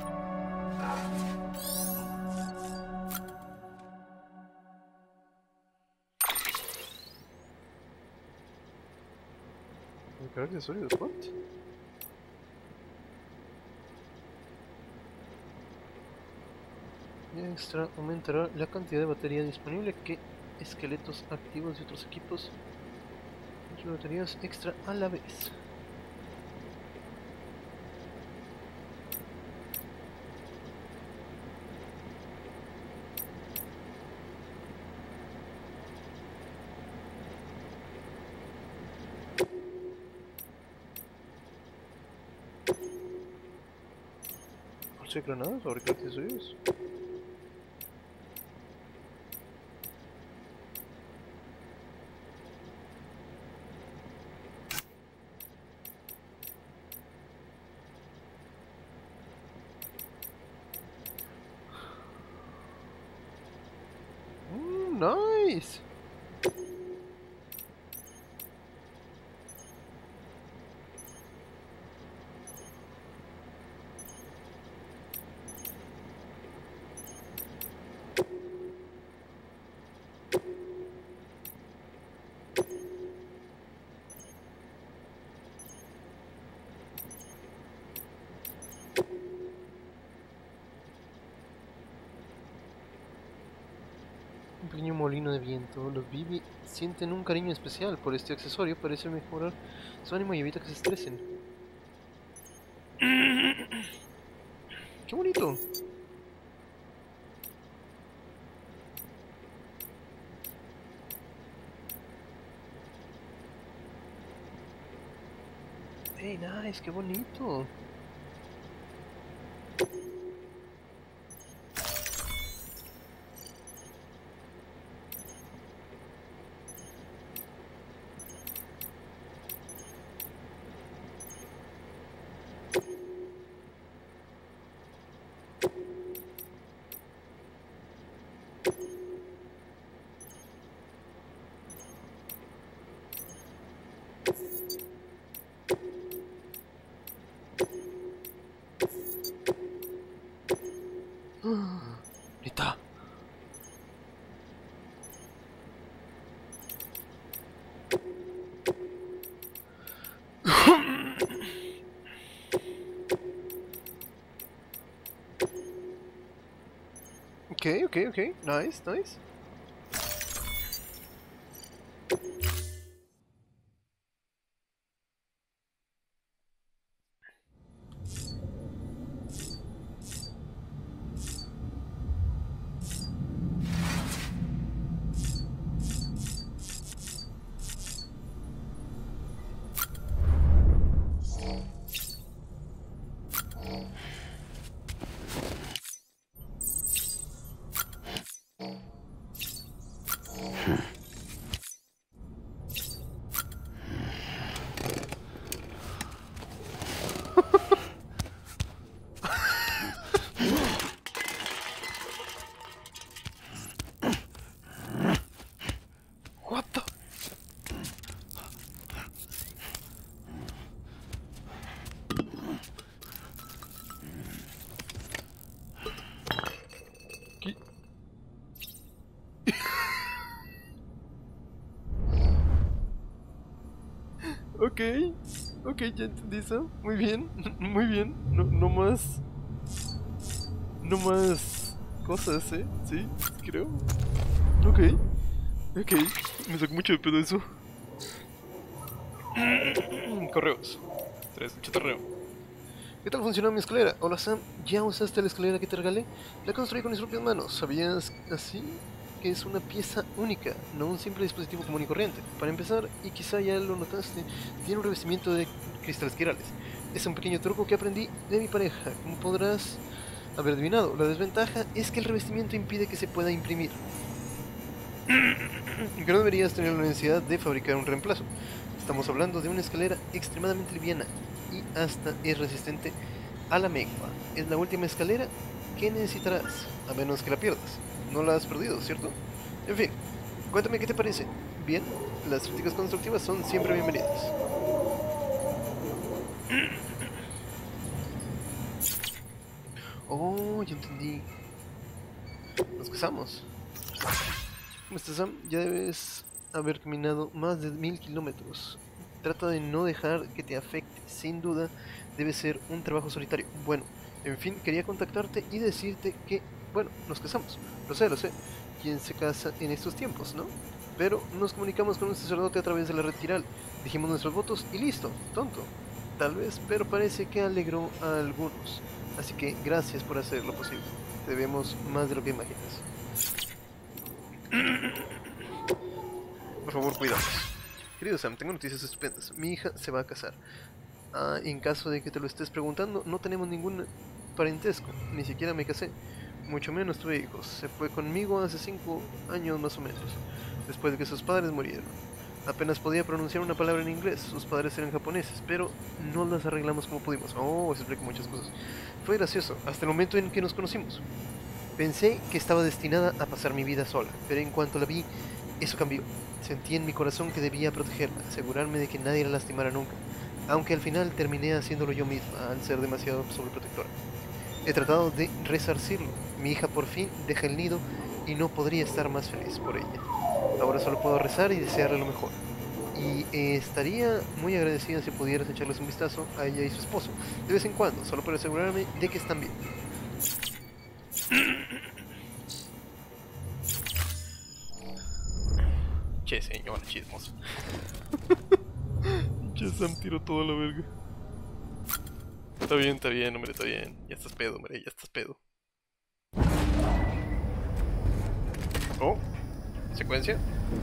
¿Qué accesorios? What? Y extra aumentará la cantidad de batería disponible que esqueletos activos de otros equipos. 8 baterías extra a la vez. Bolsa de granadas, fabricar accesorios. Nice. pequeño molino de viento. Los Vivi sienten un cariño especial por este accesorio. Parece mejorar su ánimo y evita que se estresen. ¡Qué bonito! ¡Hey, nice! ¡Qué bonito! ¡Neta! Okay. Nice. What the? ¿Qué? Ok, ya entendí eso. Muy bien. No más cosas, sí, creo. Ok, me sacó mucho de pedo eso. Correos. 3, chatarreo. ¿Qué tal funcionó mi escalera? Hola Sam, ¿ya usaste la escalera que te regalé? La construí con mis propias manos. ¿Sabías así que es una pieza única, no un simple dispositivo común y corriente? Para empezar, y quizá ya lo notaste, tiene un revestimiento de cristales quirales. Es un pequeño truco que aprendí de mi pareja, como podrás haber adivinado. La desventaja es que el revestimiento impide que se pueda imprimir. Que no deberías tener la necesidad de fabricar un reemplazo. Estamos hablando de una escalera extremadamente liviana y hasta es resistente a la megua. Es la última escalera que necesitarás, a menos que la pierdas. No la has perdido, ¿cierto? En fin, cuéntame qué te parece. Bien, las críticas constructivas son siempre bienvenidas. Oh, ya entendí. Nos casamos. ¿Cómo estás, Sam? Ya debes haber caminado más de 1000 kilómetros. Trata de no dejar que te afecte. Sin duda, debe ser un trabajo solitario. Bueno, en fin, quería contactarte y decirte que, bueno, nos casamos. Lo sé. ¿Quién se casa en estos tiempos, no? Pero nos comunicamos con un sacerdote a través de la red Kiral. Dijimos nuestros votos y listo. Tonto. Tal vez, pero parece que alegró a algunos. Así que gracias por hacer lo posible. Te debemos más de lo que imaginas. Por favor, cuidaos. Querido Sam, tengo noticias estupendas. Mi hija se va a casar. En caso de que te lo estés preguntando, no tenemos ningún parentesco. Ni siquiera me casé. Mucho menos tuve hijos. Se fue conmigo hace 5 años más o menos. Después de que sus padres murieron. Apenas podía pronunciar una palabra en inglés. Sus padres eran japoneses, pero no las arreglamos como pudimos. Oh, eso explica muchas cosas. Fue gracioso, hasta el momento en que nos conocimos. Pensé que estaba destinada a pasar mi vida sola, pero en cuanto la vi, eso cambió. Sentí en mi corazón que debía protegerla, asegurarme de que nadie la lastimara nunca, aunque al final terminé haciéndolo yo misma, al ser demasiado sobreprotectora. He tratado de resarcirlo. Mi hija por fin deja el nido y no podría estar más feliz por ella. Ahora solo puedo rezar y desearle lo mejor. Y estaría muy agradecida si pudieras echarles un vistazo a ella y su esposo, de vez en cuando, solo para asegurarme de que están bien. cámara chismosa. Ya Sam tiró todo a la verga. Está bien, hombre, está bien. Ya estás pedo, hombre, ya estás pedo. Oh, secuencia.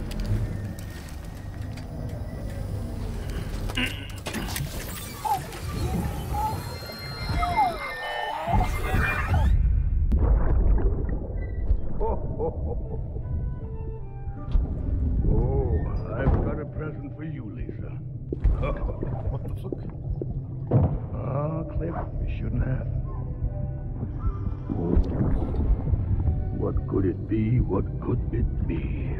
I've got a present for you, Lisa. What the fuck? Ah, Cliff, you shouldn't have. What could it be? What could it be?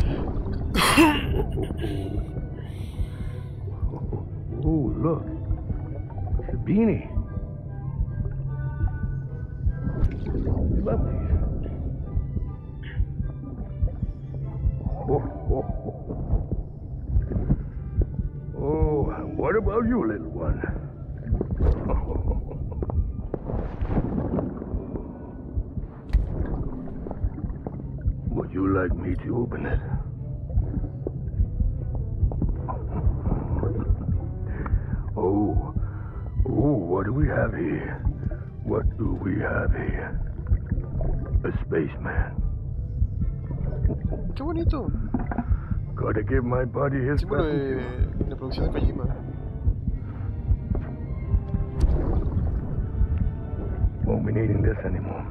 Oh, look. It's a beanie. You love these. Oh, what about you, little one? Would you like me to open it? Oh, what do we have here? What do we have here? A spaceman. Qué bonito. Gotta give my buddy his símbolo present de la producción de Kojima. Won't be needing this anymore.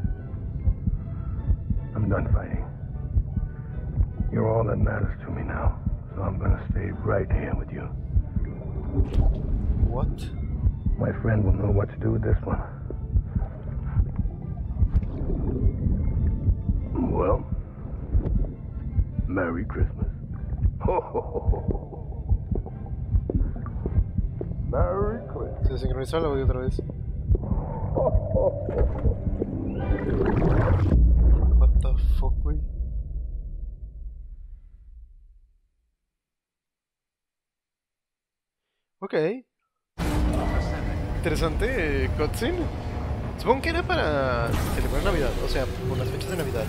I'm done fighting. You're all that matters to me now, so I'm gonna stay right here with you. What? My friend will know what to do with this one. Well, Merry Christmas. Merry Christmas. Se sincronizó el audio otra vez. What the fuck, güey. Ok. Interesante cutscene. Supongo que era para celebrar Navidad, o sea, por las fechas de Navidad.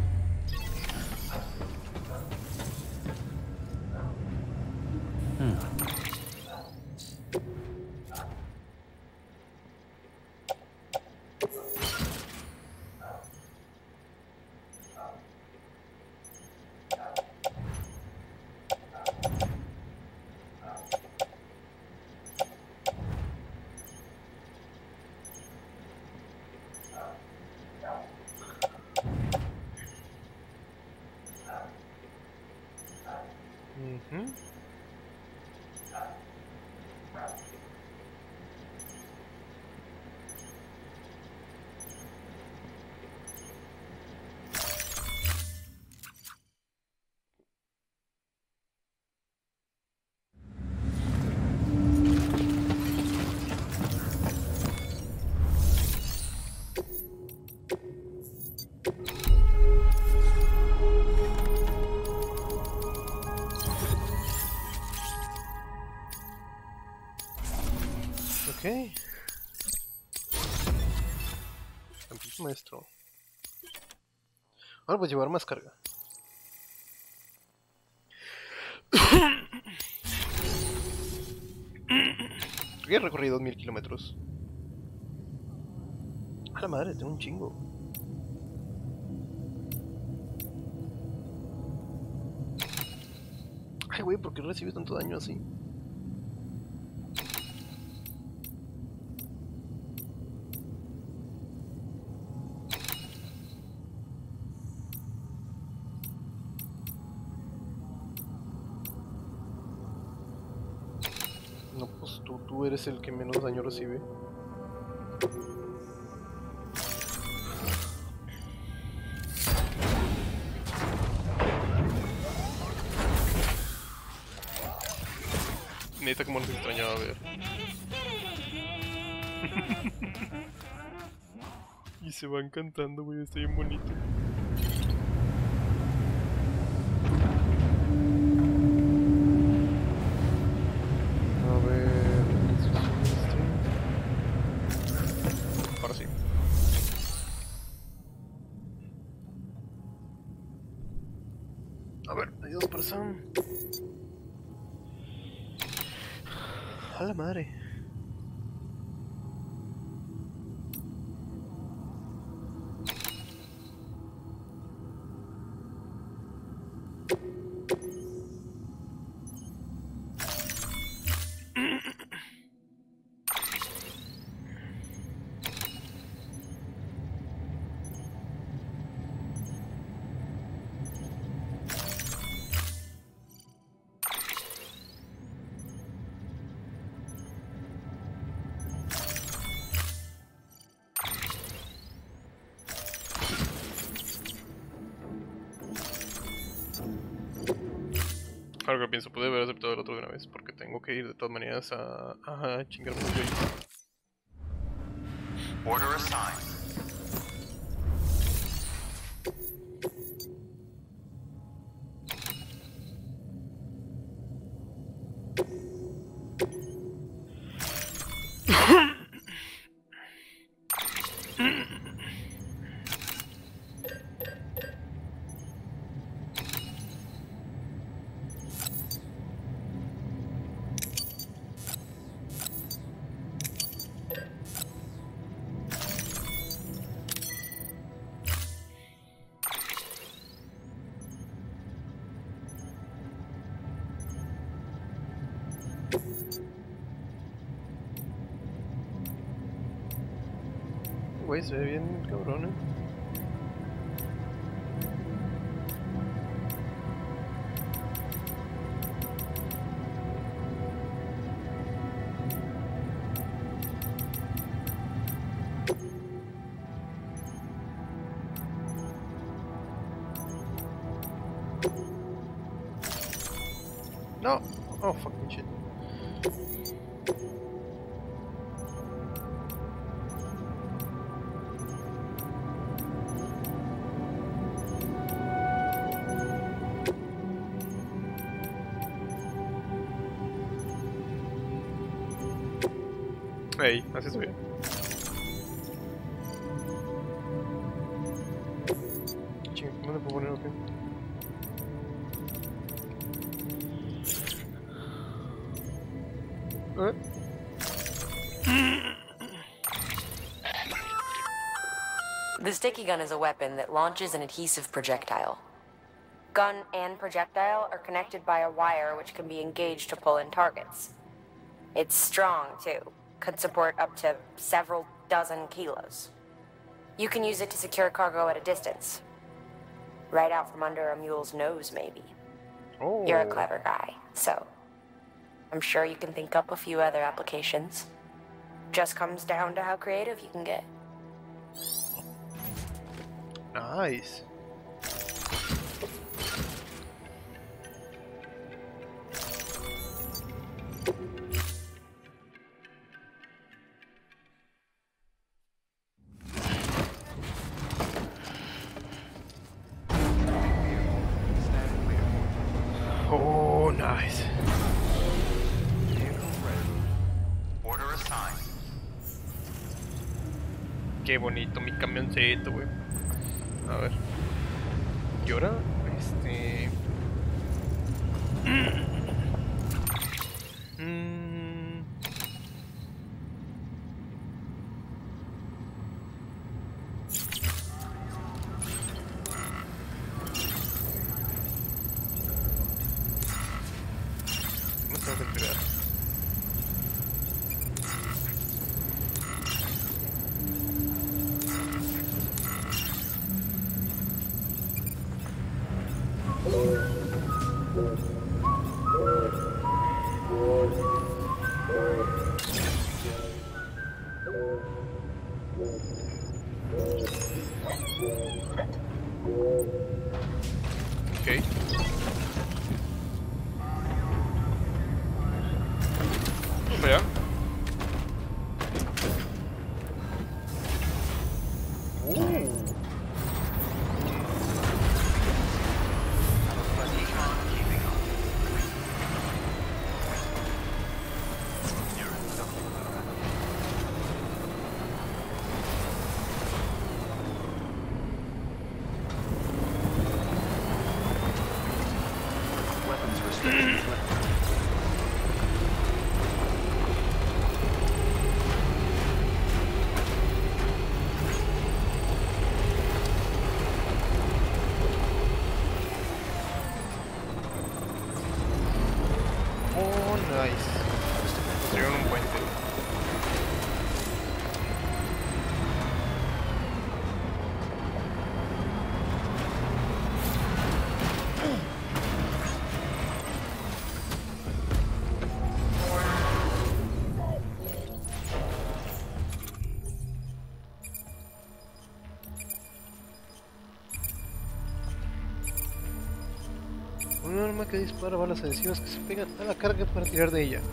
Ok. Campito maestro. Ahora pues llevar más carga. He recorrido 2000 kilómetros. A la madre, tengo un chingo. Ay, güey, ¿por qué recibe tanto daño así? No, pues tú eres el que menos daño recibe. Neta, como nos extrañaba ver. Y se van cantando, güey, está bien bonito. A ver, ahora sí. A ver, adiós, persona. A la madre. Ahora que lo pienso, pude haber aceptado el otro de una vez, porque tengo que ir de todas maneras a chingarme los yoyos. Order assigned. Güey, se ve bien cabrón, ¿eh? No! Oh, fucking shit. Ey, así es bien. Chinga, ¿cómo le puedo poner ok? The sticky gun is a weapon that launches an adhesive projectile. Gun and projectile are connected by a wire which can be engaged to pull in targets. It's strong, too. Could support up to several dozen kilos. You can use it to secure cargo at a distance. Right out from under a mule's nose, maybe. Oh. You're a clever guy, so I'm sure you can think up a few other applications. Just comes down to how creative you can get. Nice. Oh, nice. Order assigned. Qué bonito mi camioncito, güey. A ver. Y ahora, no tengo que entregar. Ok. Vamos allá. Weapons restrictions lifted. Nice. Construyeron un puente. Un arma que dispara balas adhesivas que se pegan a la carga para tirar de ella.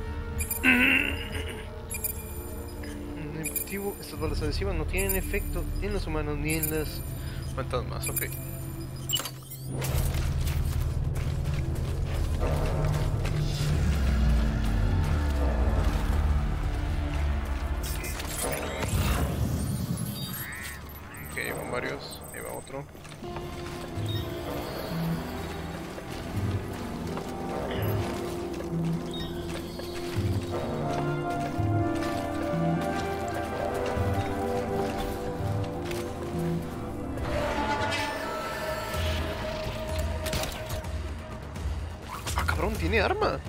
En efectivo, estas balas adhesivas no tienen efecto en los humanos ni en las fantasmas, ok. Ok, van varios, ahí va otro. Cabrón, tiene arma.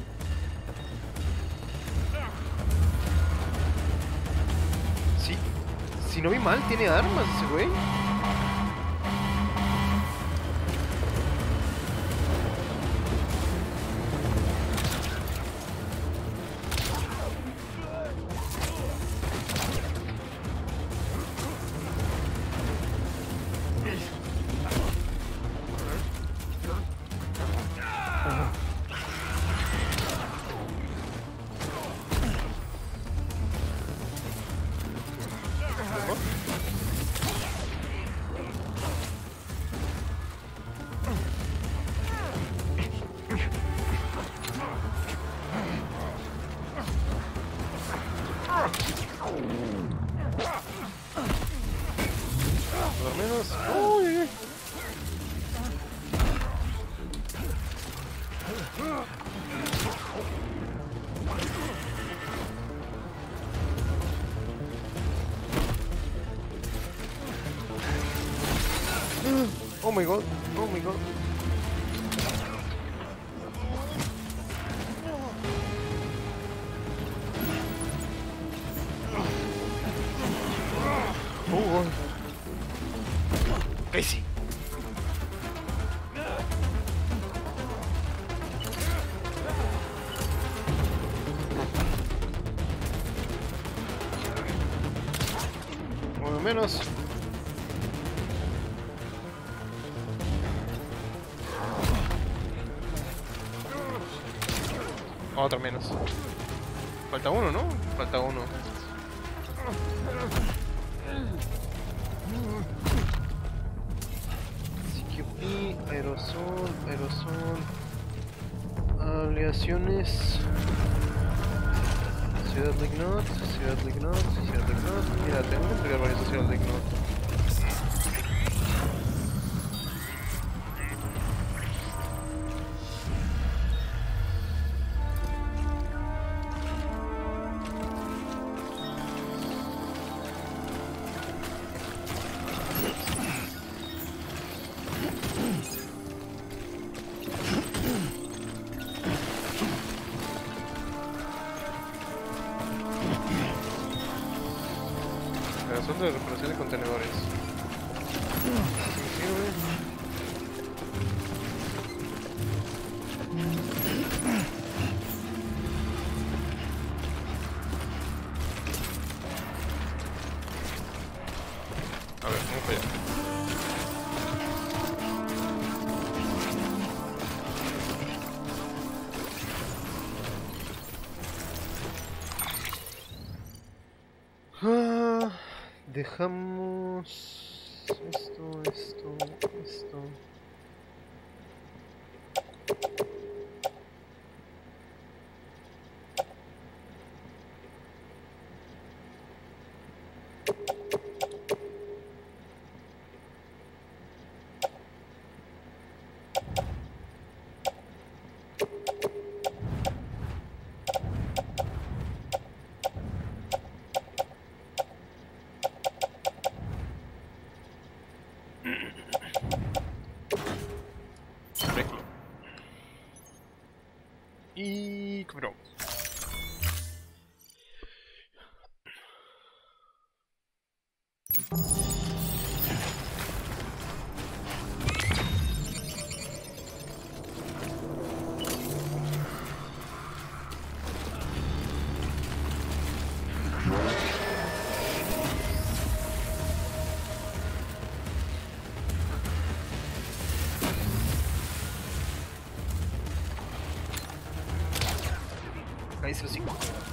Sí, si no vi mal, tiene armas ese güey. Por lo menos. Uy. Oh my god, oh my god. Oh god. Casi. Por lo menos. Otro menos. Falta uno, ¿no? Falta uno. CQP, aerosol, aerosol. Aleaciones. Ciudad Lignot, Ciudad Lignot, Ciudad Lignot. Mira, tengo que entregar varias a Ciudad Lignot. Son de reparación de contenedores. A ver, vamos para allá. Dejamos esto. Y... no. Ahí se lo sigo.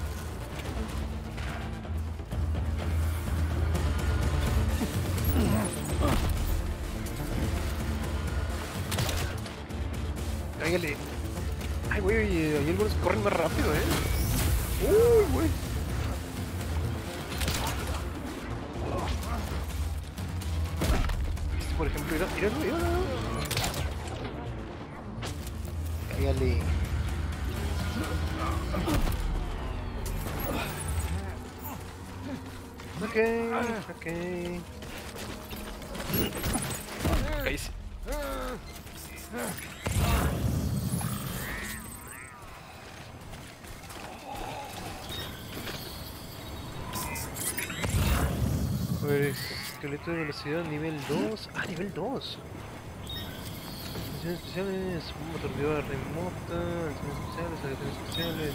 Cállale. Ay, güey, hay algunos que corren más rápido, Uy, güey. Este, por ejemplo, míralo. Cállale. Ok. Cállese. A ver, esqueleto de velocidad nivel 2. Ah, nivel 2. Acciones especiales, motor remota, acciones especiales.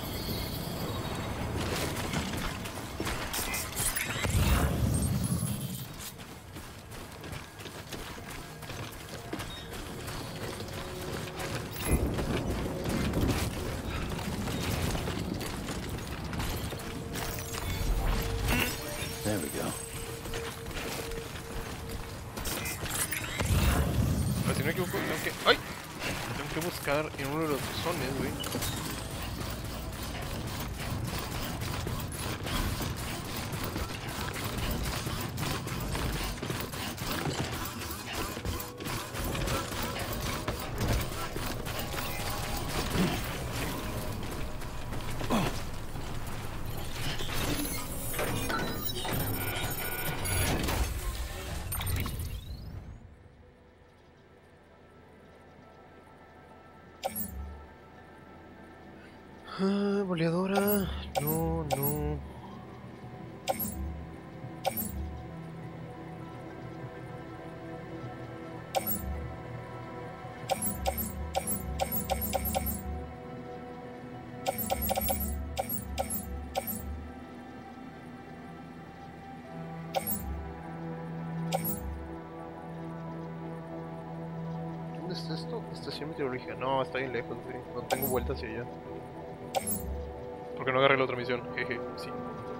There we go. Pero si no me equivoco, tengo que buscar en uno de los buzones, güey. Boleadora. No. ¿Dónde está esto? Estación meteorológica. No, está bien lejos, güey. No tengo vuelta hacia allá. Porque no agarré la otra misión, jeje, sí.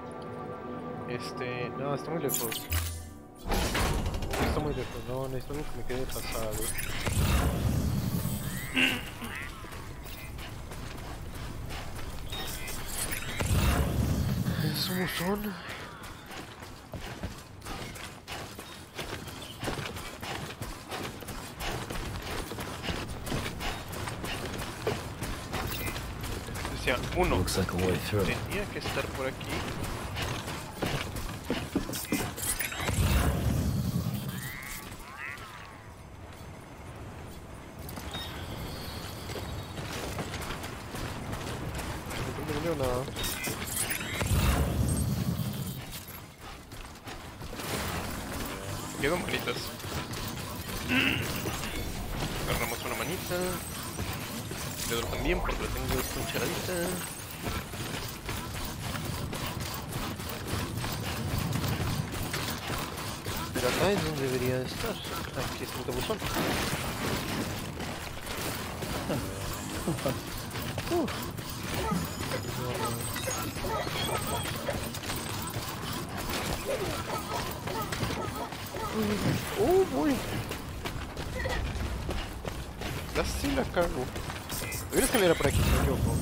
No, está muy lejos. Está muy lejos, no, necesito algo que me quede pasado. ¿Es un buzón? Uno. Looks like a way through. Tenía que estar por aquí. No veo nada. Llegan manitas. Agarramos una manita. Le doy también porque la tengo desconcharadita. Pero acá es donde debería estar. Aquí está el buzón. Uy. Casi la cago. Hay una escalera por aquí, si no me equivoco.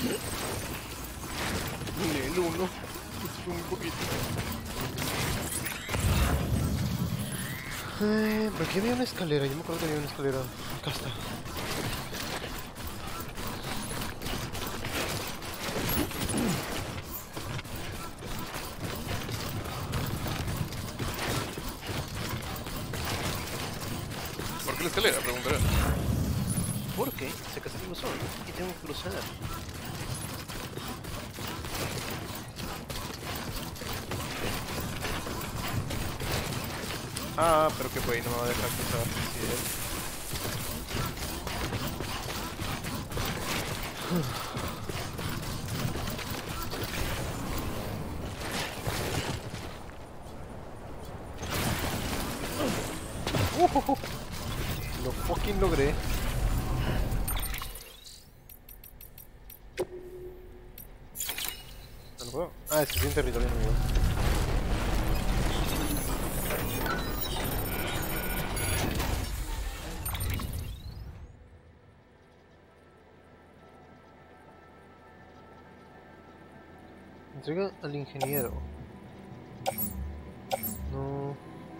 Nivel 1. Un poquito. ¿Por qué había una escalera? Yo me acuerdo que había una escalera. Acá está. ¿Por qué la escalera? Preguntarán. Porque se castiga el sol y tengo que cruzar. Ah, pero que güey, no me va a dejar cruzar. Lo fucking logré. ¿No lo puedo? Ah, es que es en territorio enemigo. Entrega al ingeniero. No.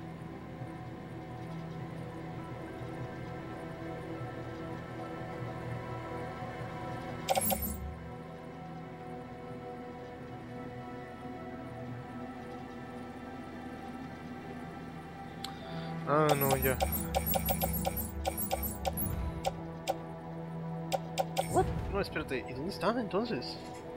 Ah, no, ya. What? No, espérate. ¿Y dónde están entonces?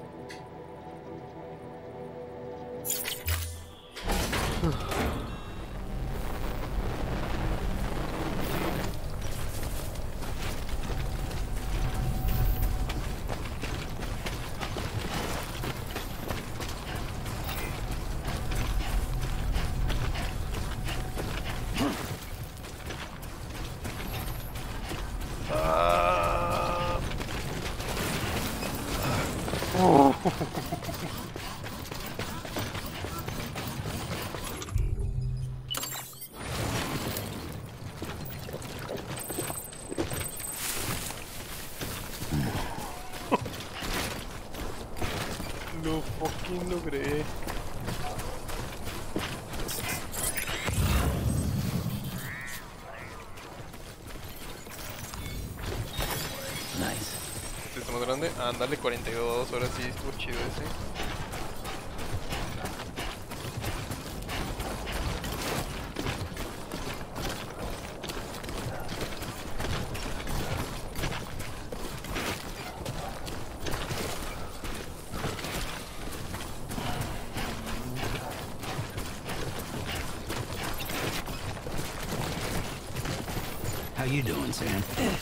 Lo fucking logré. Nice. ¿Este está más grande? Ándale, 42, ahora sí estuvo chido ese. How you doing, Sam?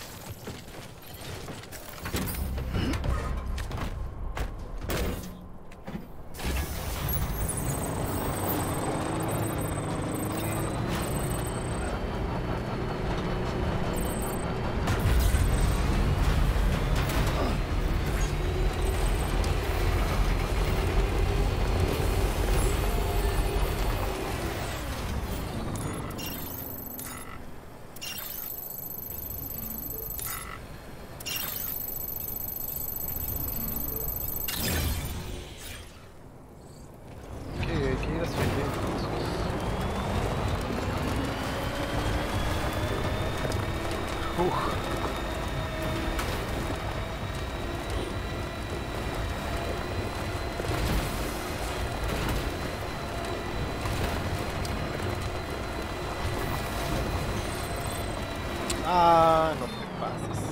Ah, no te pases.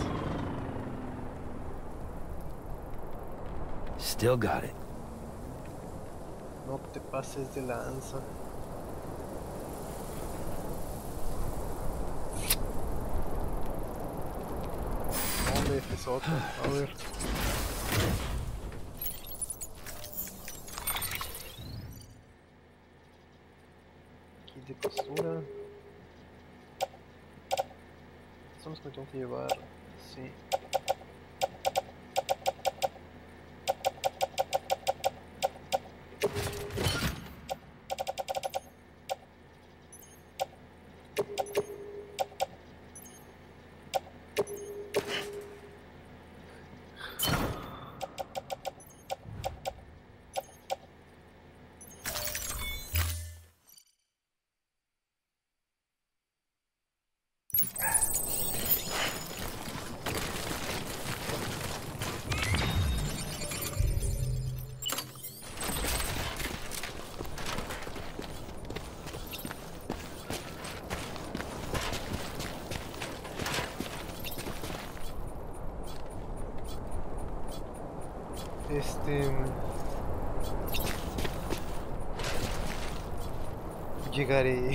Still got it. No te pases de lanza. ¿Dónde es otro? A ver. Kit de costura. Son los que me tengo que llevar. Sí. Llegaré.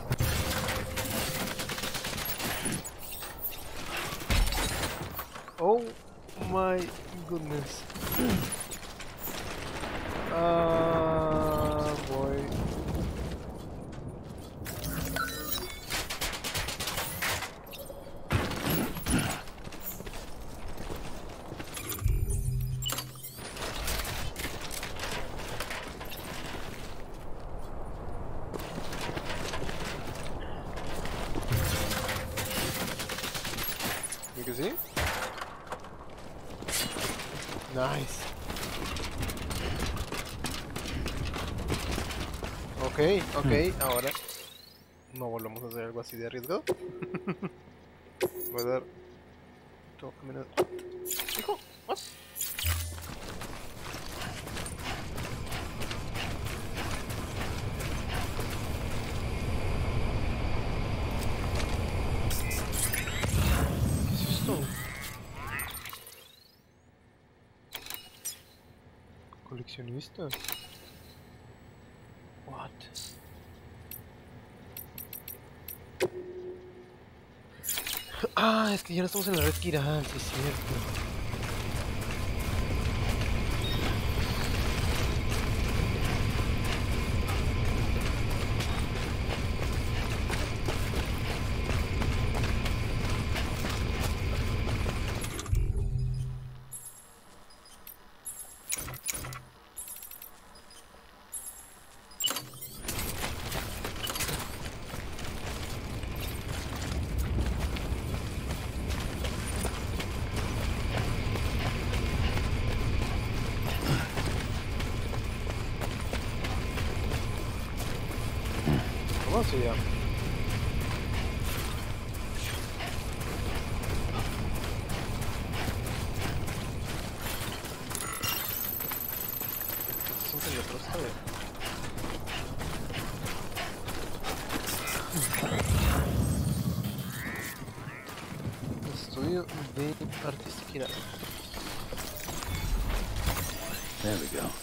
Oh my goodness. Boy. ¿Y que sí? Nice. Ok, ahora no volvamos a hacer algo así de arriesgado. Voy a dar... Hijo, what? ¿Qué es esto? Coleccionista. What? Ah, es que ya no estamos en la red Kiral, sí es cierto. ¿Cómo se llama? Es un teleprosto, Estudio de artística. There we go.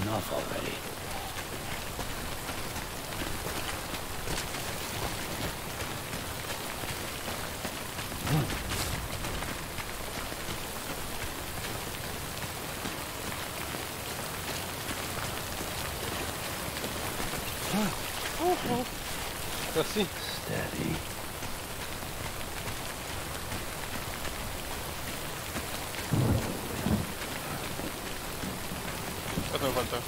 enough already. Así. Steady. ¿Cuánto me falta?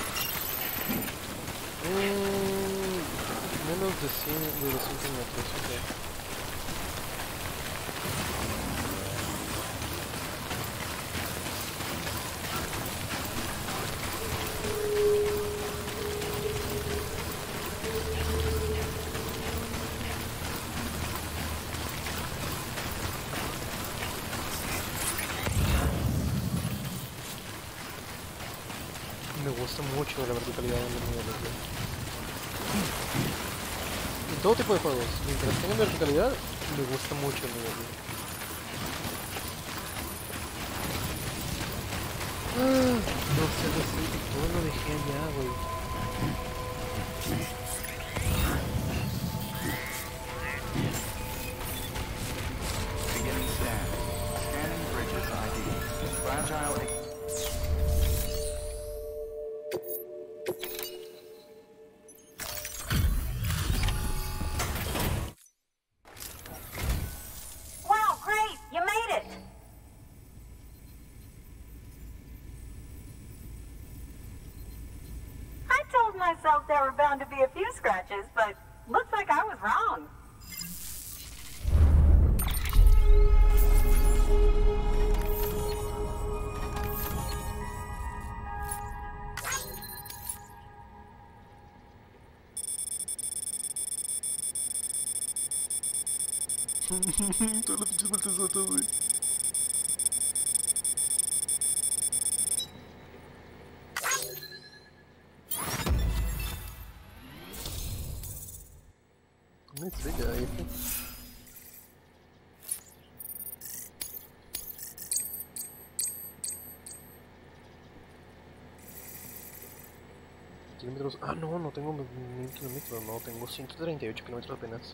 Menos de 100, de 200 metros, ok. Me gusta mucho la verticalidad de los niveles. En todo tipo de juegos, mientras tengan verticalidad, me gusta mucho el nivel. No sé, todo lo dejé allá, güey. Beginning scan. Scanning bridges ID. Fragile. Wow, great! You made it! I told myself there were bound to be a few scratches, but looks like I was wrong. Todas las pinches vueltas sotas, güey. Una estrella ahí. Kilómetros. Ah, no, no tengo 1000 kilómetros, no, tengo 138 kilómetros apenas.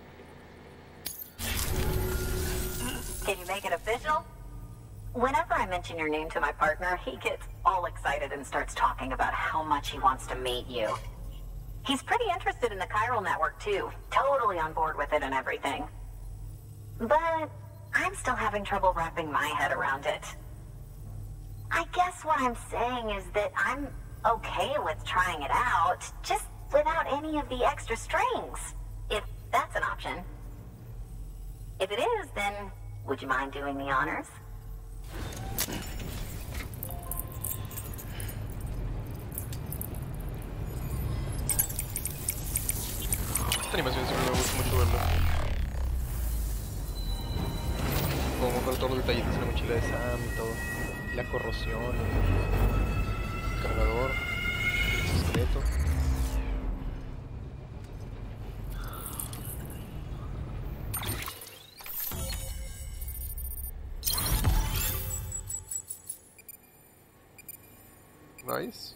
Can you make it official? Whenever I mention your name to my partner, he gets all excited and starts talking about how much he wants to meet you. He's pretty interested in the chiral network too, totally on board with it and everything. But I'm still having trouble wrapping my head around it. I guess what I'm saying is that I'm okay with trying it out, just without any of the extra strings, if that's an option. If it is, then would you mind doing the honors? Esta animación siempre me gusta mucho verla. Como con todos los detallitos en la mochila de Sam y todo. Y la corrosión, el cargador, el esqueleto. Nice.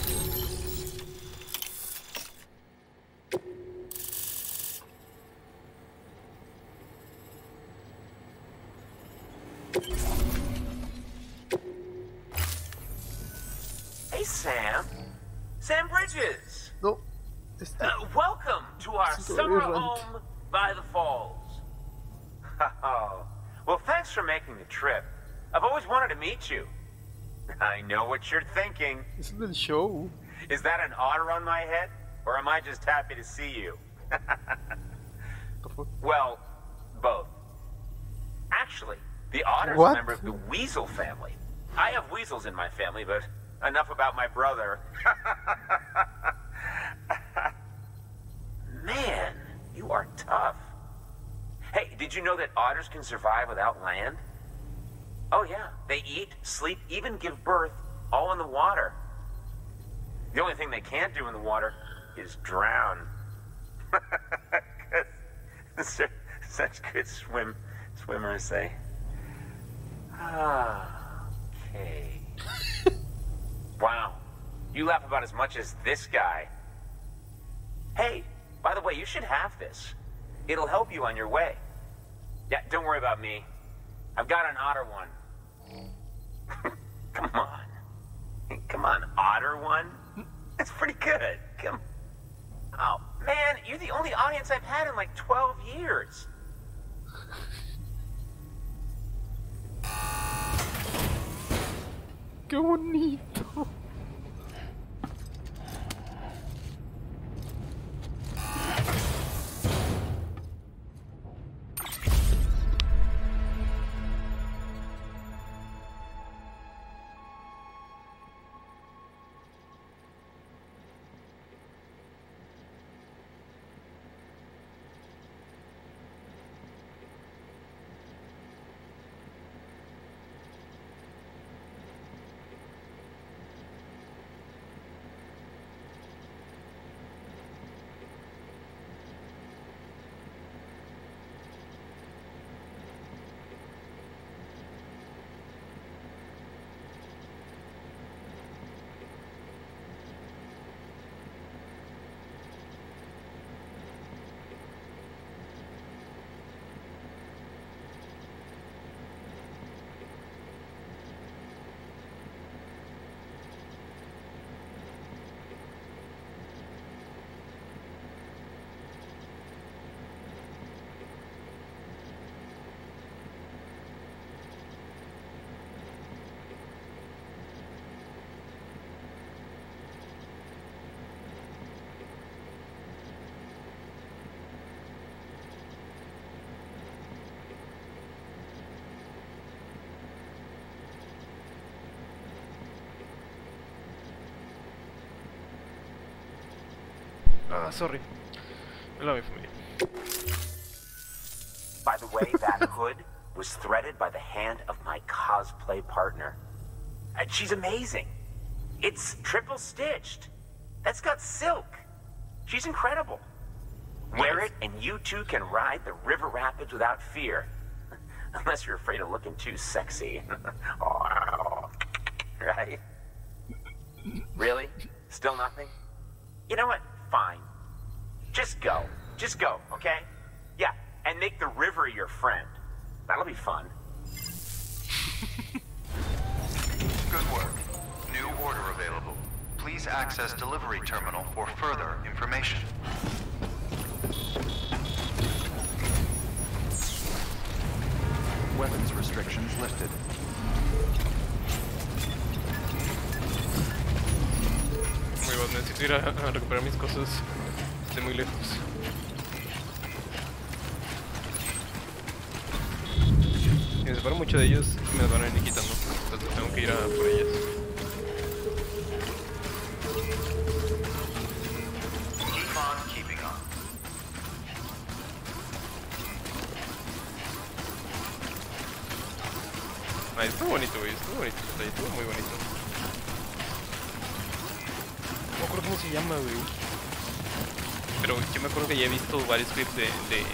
Hey, Sam. Sam Bridges. No. Welcome to our summer home by the falls. Oh, well, thanks for making the trip. I've always wanted to meet you. I know what you're thinking. This is the show. Is that an otter on my head? Or am I just happy to see you? Well, both. Actually, the otter's a member of the weasel family. I have weasels in my family, but enough about my brother. Man, you are tough. Hey, did you know that otters can survive without land? Oh yeah, they eat, sleep, even give birth, all in the water. The only thing they can't do in the water is drown. Such good swimmers say. Okay. Wow, You laugh about as much as this guy. Hey, by the way, you should have this. It'll help you on your way. Yeah, don't worry about me. I've got an otter one. Come on. Come on, otter one? That's pretty good. Come. Oh, man, you're the only audience I've had in like 12 years. Qué bonito. Ah, sorry. I love you for me. By the way, that hood was threaded by the hand of my cosplay partner. And she's amazing. It's triple stitched. That's got silk. She's incredible. Wear it and you too can ride the river rapids without fear. Unless you're afraid of looking too sexy. Oh, right? Really? Still nothing? You know what? Fine. Just go. Just go, okay? Yeah, and make the river your friend. That'll be fun. Good work. New order available. Please access delivery terminal for further information. Weapons restrictions lifted. Muy bueno, necesito ir a recuperar mis cosas. Estoy muy lejos. Si me separo mucho de ellos, me las van a ir quitando. Entonces tengo que ir a por ellas. Keep on keeping on. Ay, estuvo bonito, güey. Estuvo bonito. Estuvo muy bonito. No me acuerdo cómo se llama, güey. Pero yo me acuerdo que ya he visto varios clips de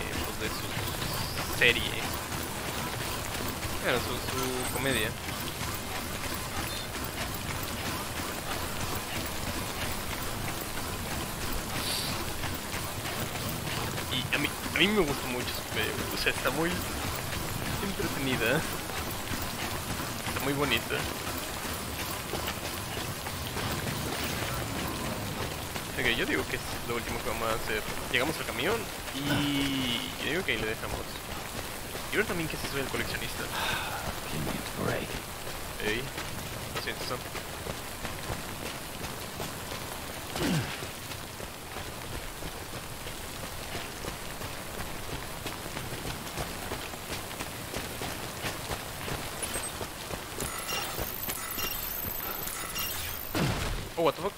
su serie. Bueno, su comedia. Y a mí me gustó mucho su comedia, güey. O sea, está muy entretenida. Está muy bonita. Ok, yo digo que es lo último que vamos a hacer. Llegamos al camión y yo digo que ahí le dejamos. Y ahora también que se soy el coleccionista. Ey, lo siento, Sam. Oh, what the fuck?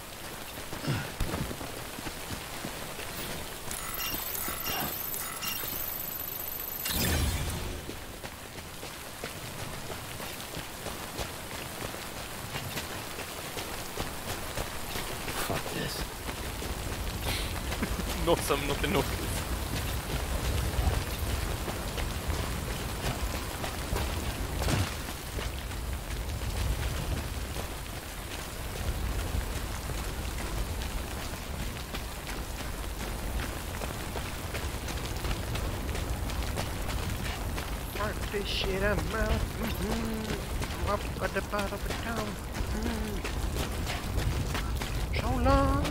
No, Sam, no te enojes. this shit I'm out. Up at the bottom of the town. So long.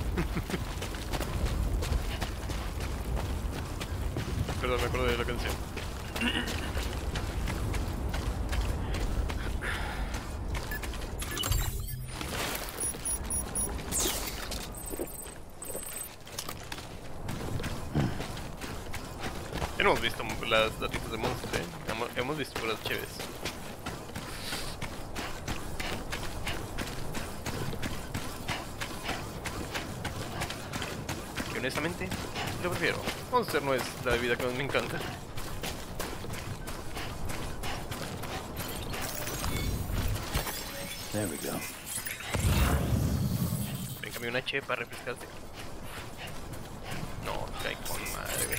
Perdón, me acuerdo de la canción. Ya no hemos visto las latitas de monstruos, hemos visto puras chéves. Y honestamente, lo prefiero. Monster no es la bebida que más me encanta. There we go. Véngame una che para refrescarte. No, cae con madre.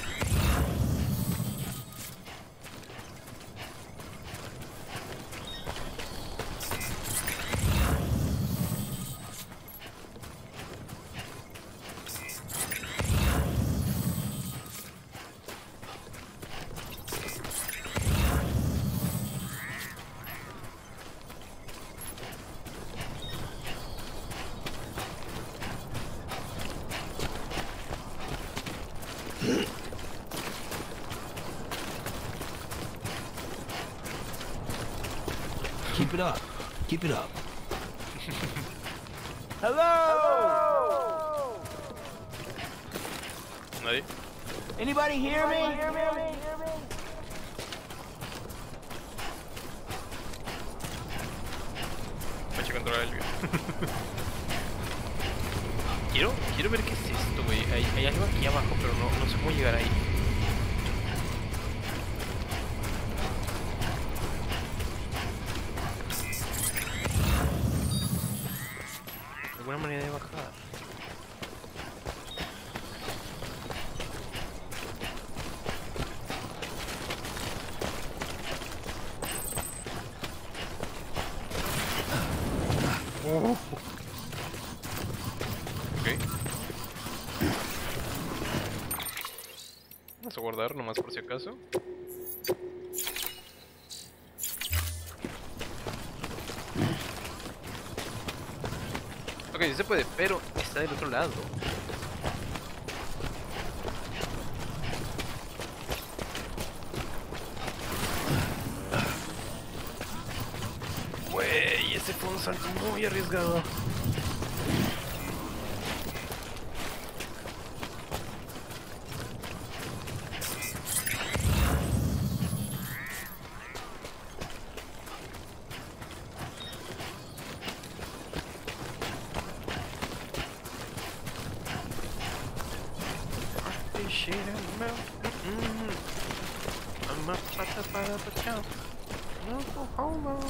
Keep it up. Keep it up. Hello! ¿Nadie? Anybody hear me? Me eché contra el quiero ver qué es esto, güey. Hay algo aquí abajo, pero no sé cómo llegar ahí. ¿Alguna manera de bajar? Ok. Vamos a guardar nomás por si acaso. Ok, sí se puede, pero está del otro lado. Güey, ese fue un salto muy arriesgado. Shit, I'm up at the town. No, hold on.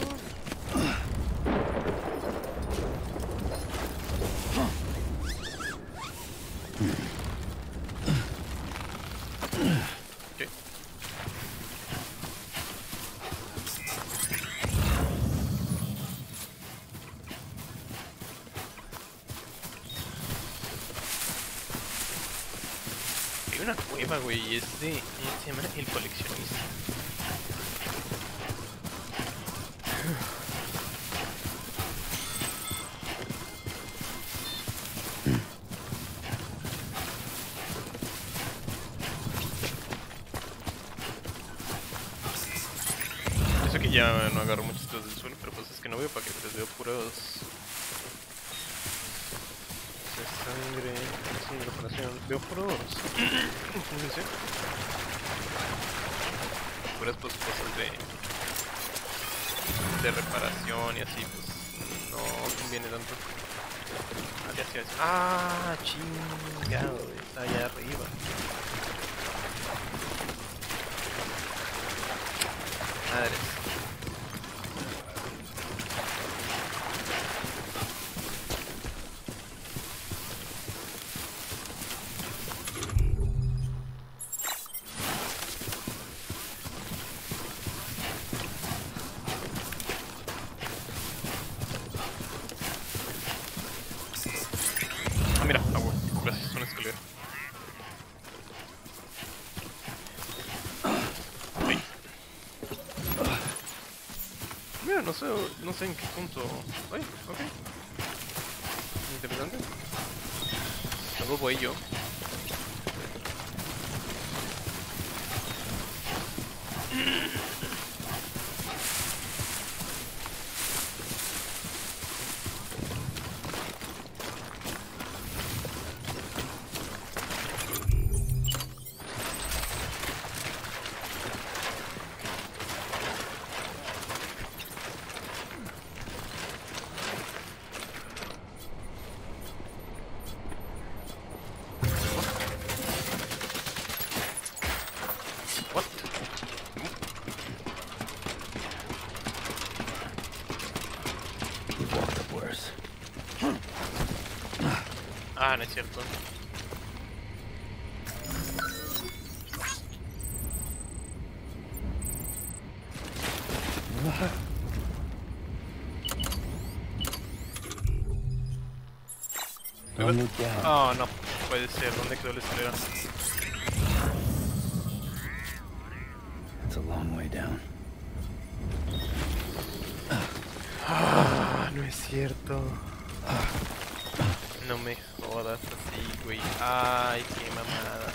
Okay. Hay una cueva, güey, es de... ¿cómo se llama? El coleccionista. Yo sé que ya no agarro muchas cosas del suelo, pero pues es que no veo paquetes, veo puros... sangre, reparación, veo puros... ¿cómo se dice? Puras pues, cosas de reparación y así, pues no conviene tanto. Ah, chingado, está allá arriba. Madres. Ah, mira, agua. Gracias, una escalera. Ok. no sé en qué punto. Ay, ok. Interesante. Luego voy yo. Ah, no es cierto. Oh, no puede ser. ¿Dónde quedó la escalera? It's a long way down. Ah, no es cierto. No me jodas así, güey. Ay, qué mamada.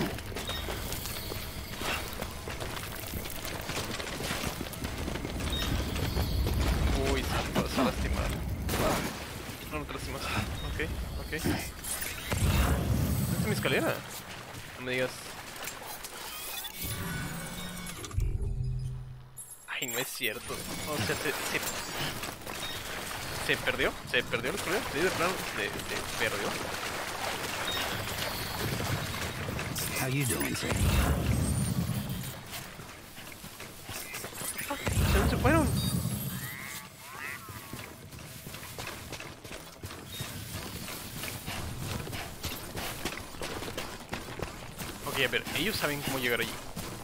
Uy, se me vas a lastimar. No, no te lastimas. Ok, ok. ¿Esta es mi escalera? No me digas. Ay, no es cierto. O sea, ¿se perdió? ¿Se perdió la escalera? Sí, de plano, se perdió. How you doing, Sadie? ¿Dónde se fueron? Ok, a ver, ellos saben cómo llegar allí.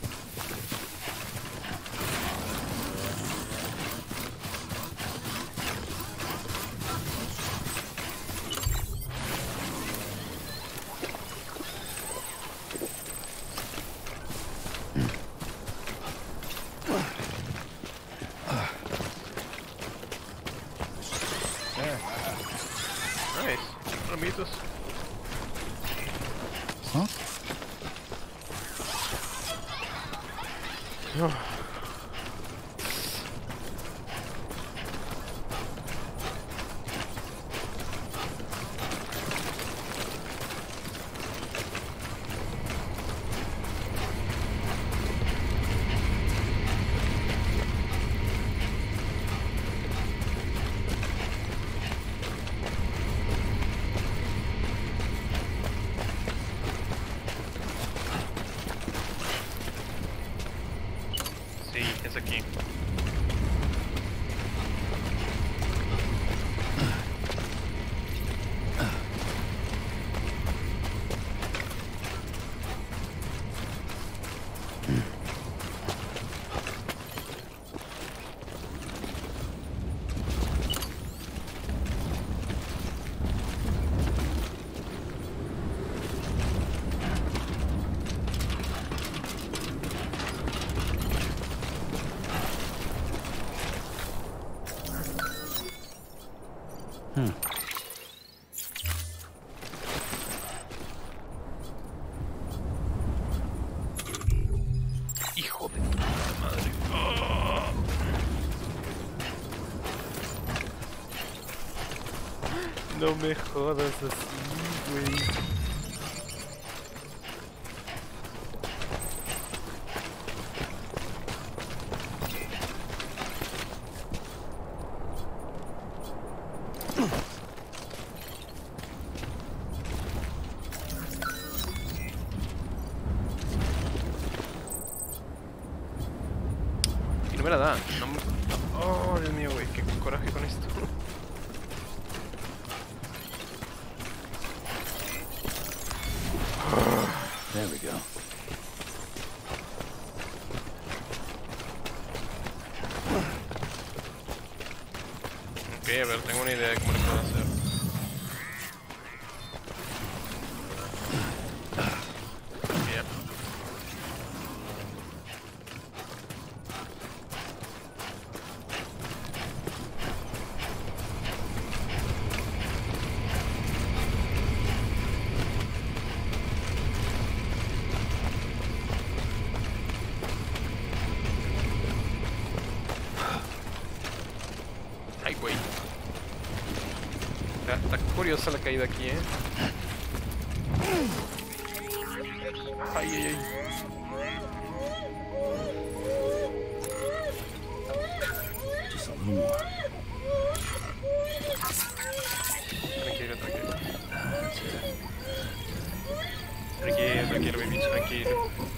Nice, ramitos. Huh? Oh. Sí, es aquí. Hijo de puta madre. Oh. No me jodas así, güey. No me la da. No me... Oh, Dios mío, güey. Qué coraje con esto. There we go. Ok, a ver, tengo una idea de cómo lo puedo hacer. Bien. Está curiosa la caída aquí, Ay, ay, ay. Just a little more. Tranquilo, tranquilo. Tranquilo, tranquilo, baby, tranquilo.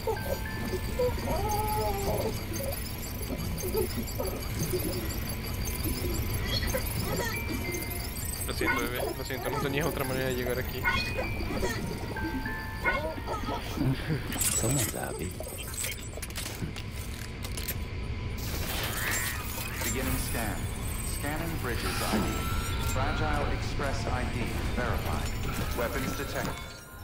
Lo siento, bebé, lo siento, no tenías otra manera de llegar aquí. Someone's happy. Beginning scan. Scanning bridges ID. Fragile Express ID verified. Weapons detected.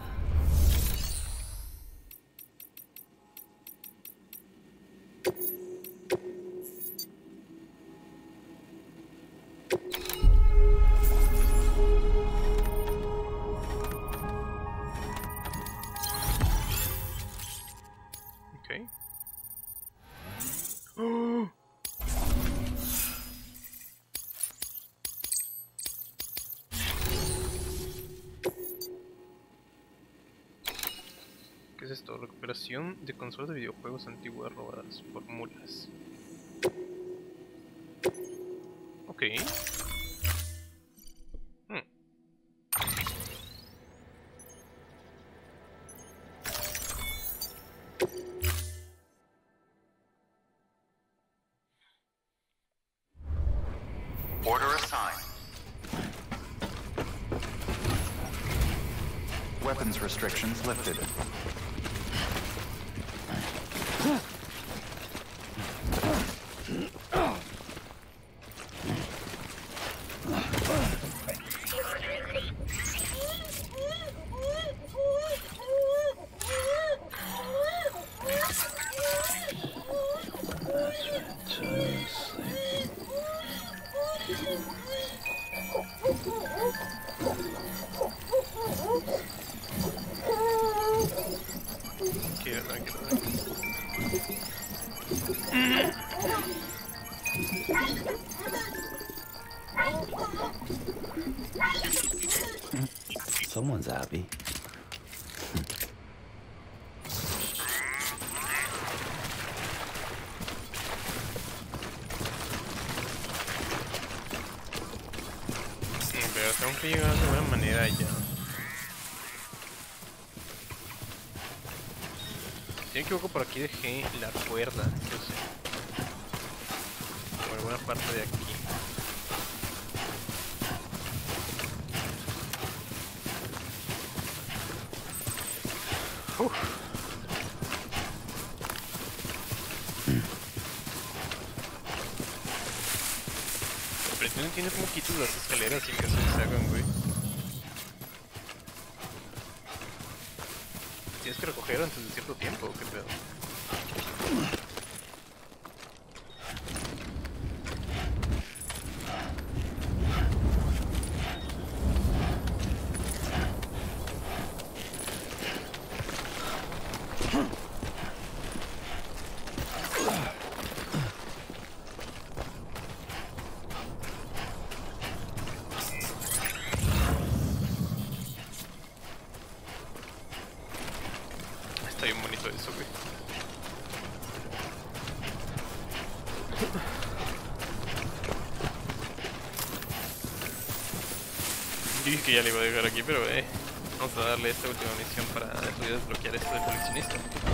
Okay. ¿Qué es esto? Recuperación de consolas de videojuegos antiguas robadas por mulas. Ok. Order assigned. Weapons restrictions lifted. Someone's happy. Pero tengo que llegar de buena manera ya. Si me equivoco, por aquí dejé la cuerda, yo sé. Por alguna parte de aquí. Pero tú no entiendes cómo quitas las escaleras sin que se deshagan, güey. Tienes que recoger antes de cierto tiempo, ¿qué pedo? Está bien bonito eso, güey. Yo dije que ya le iba a dejar aquí, pero vamos a darle esta última misión para desbloquear esto del coleccionista.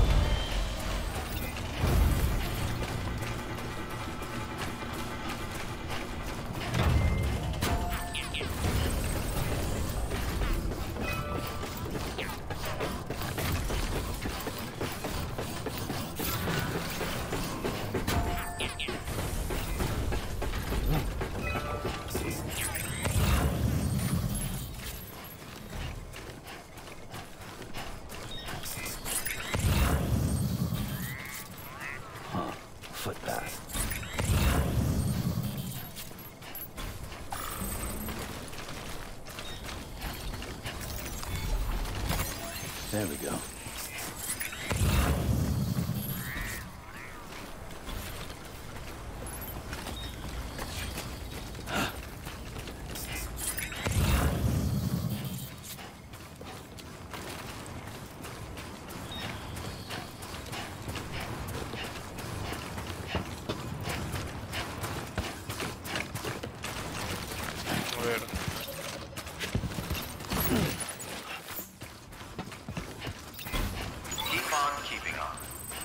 Footpath. There we go. ver. Keep on keeping on.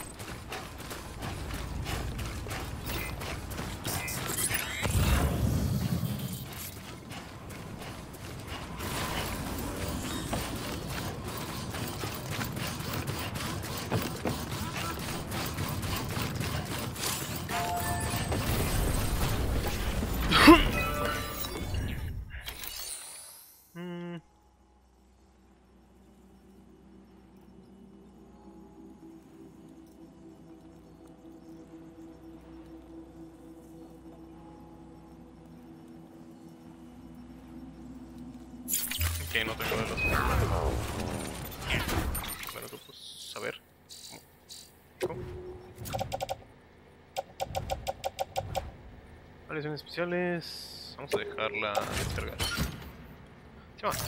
Que no tengo de los... Bueno, tú pues, a ver. ¿Cómo? Variaciones especiales. Vamos a dejarla descargar. Se va.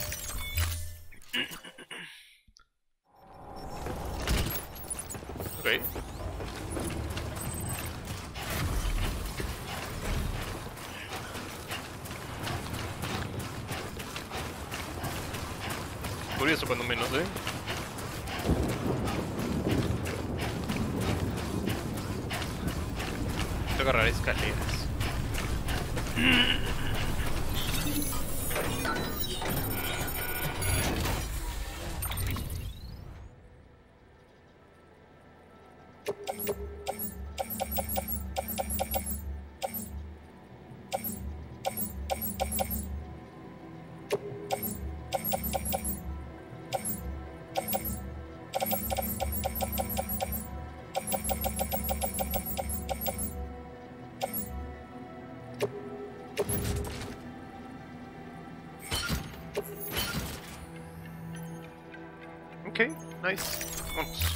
Ok. Curioso cuando menos, Voy a agarrar escaleras. Ok, nice. Vamos.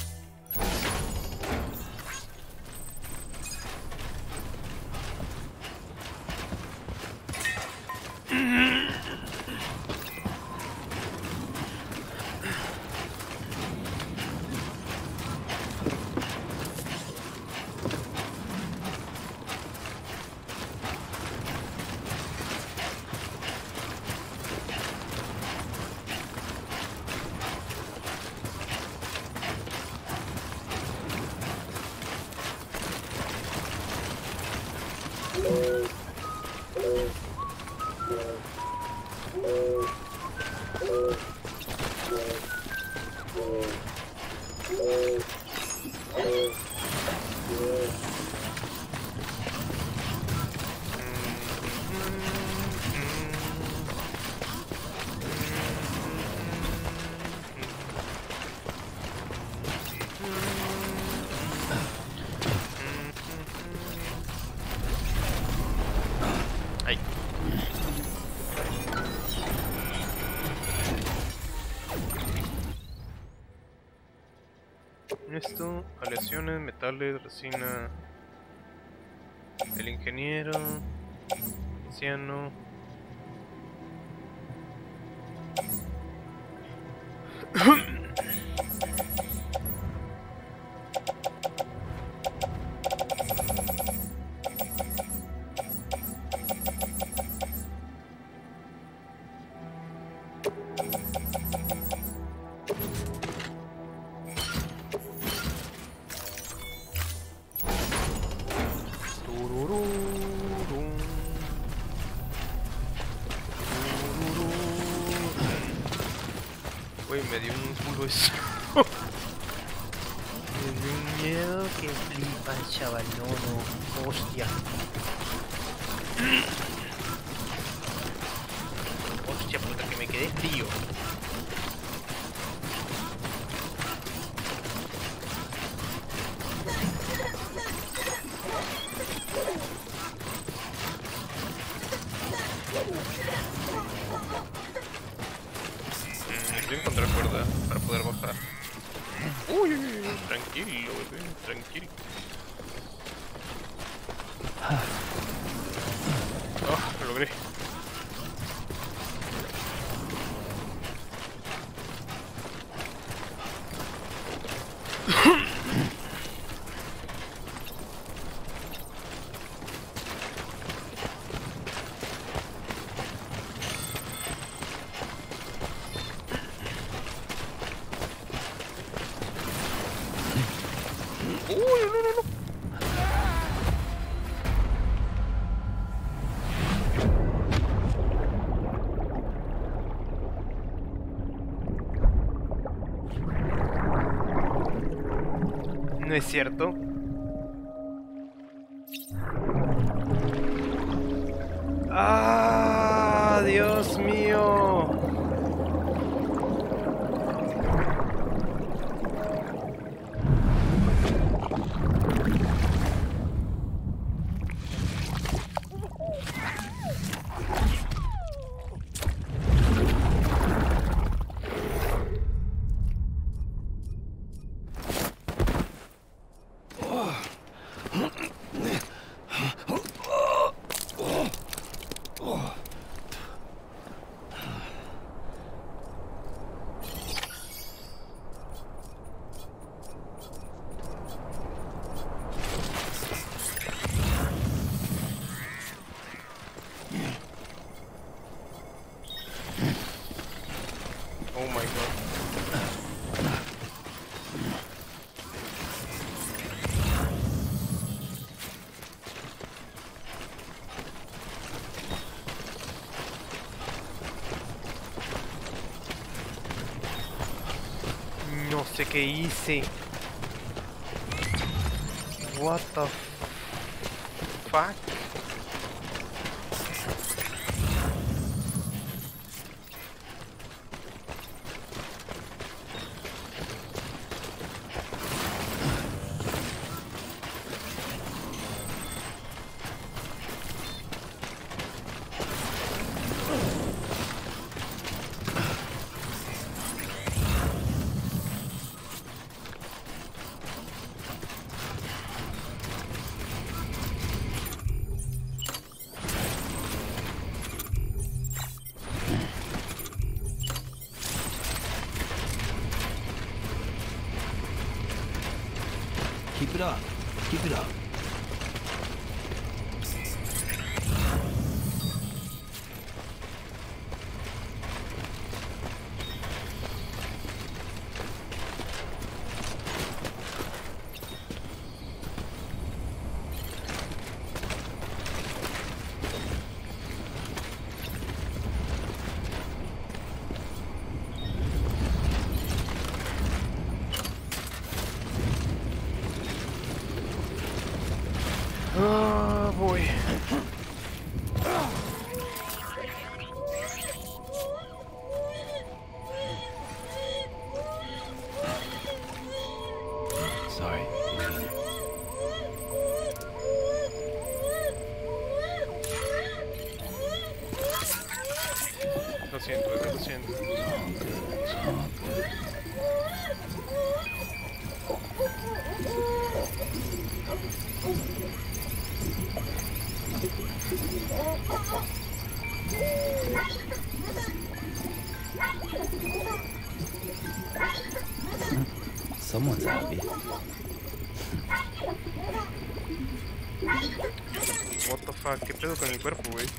Esto, aleaciones, metales, resina, el ingeniero, anciano. Güey, me dio un culo eso. Me dio un miedo que flipa, chaval. No, no. Hostia. Hostia puta, que me quedé frío. Necesito encontrar cuerda para poder bajar. Uy, tranquilo, bebé, tranquilo. Oh, lo logré. No es cierto. ¡Ah! ¡Dios mío! Oh my god. No sé qué hice. What the fuck? Keep it up. Keep it up. Ah, voy. Sorry. Lo siento, lo siento. Someone's happy. What the fuck, ¿qué pedo con el cuerpo, güey?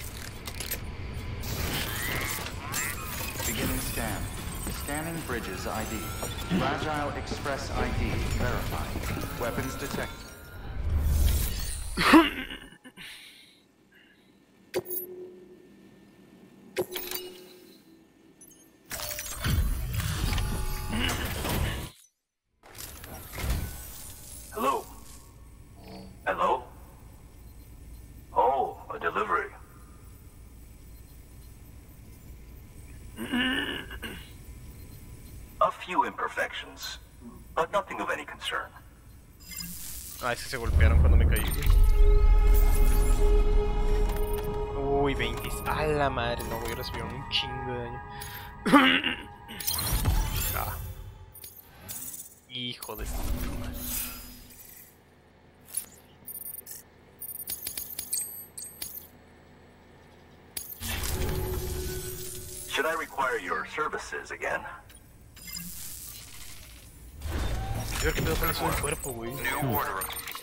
Beginning scan. Scanning bridges ID. Fragile Express ID verified. Weapons detected. Hello? Hello? Oh, a delivery. A few imperfections, but nothing of any concern. Ah, es que se golpearon cuando me caí. Uy, 20. A la madre, no, voy a recibir un chingo de daño. Ah. Hijo de su madre. Should I require your services again? A ver qué pedo con eso del cuerpo, güey. New order.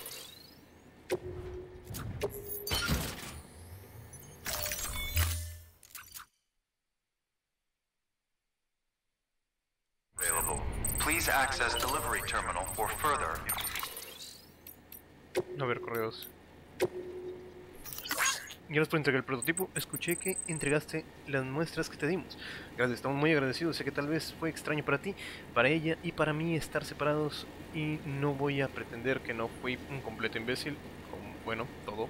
Available. Please access delivery terminal for further. A ver, correos. Gracias por entregar el prototipo. Escuché que entregaste las muestras que te dimos. Gracias, estamos muy agradecidos. Sé que tal vez fue extraño para ti, para ella y para mí estar separados y no voy a pretender que no fui un completo imbécil, como, bueno, todo.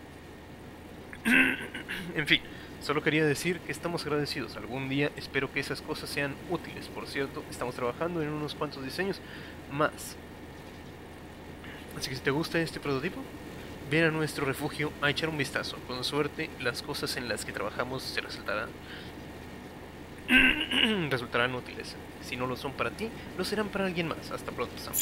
En fin, solo quería decir que estamos agradecidos. Algún día espero que esas cosas sean útiles. Por cierto, estamos trabajando en unos cuantos diseños más. Así que si te gusta este prototipo, ven a nuestro refugio a echar un vistazo. Con suerte, las cosas en las que trabajamos se resultarán útiles. Si no lo son para ti, lo serán para alguien más. Hasta pronto, Sam.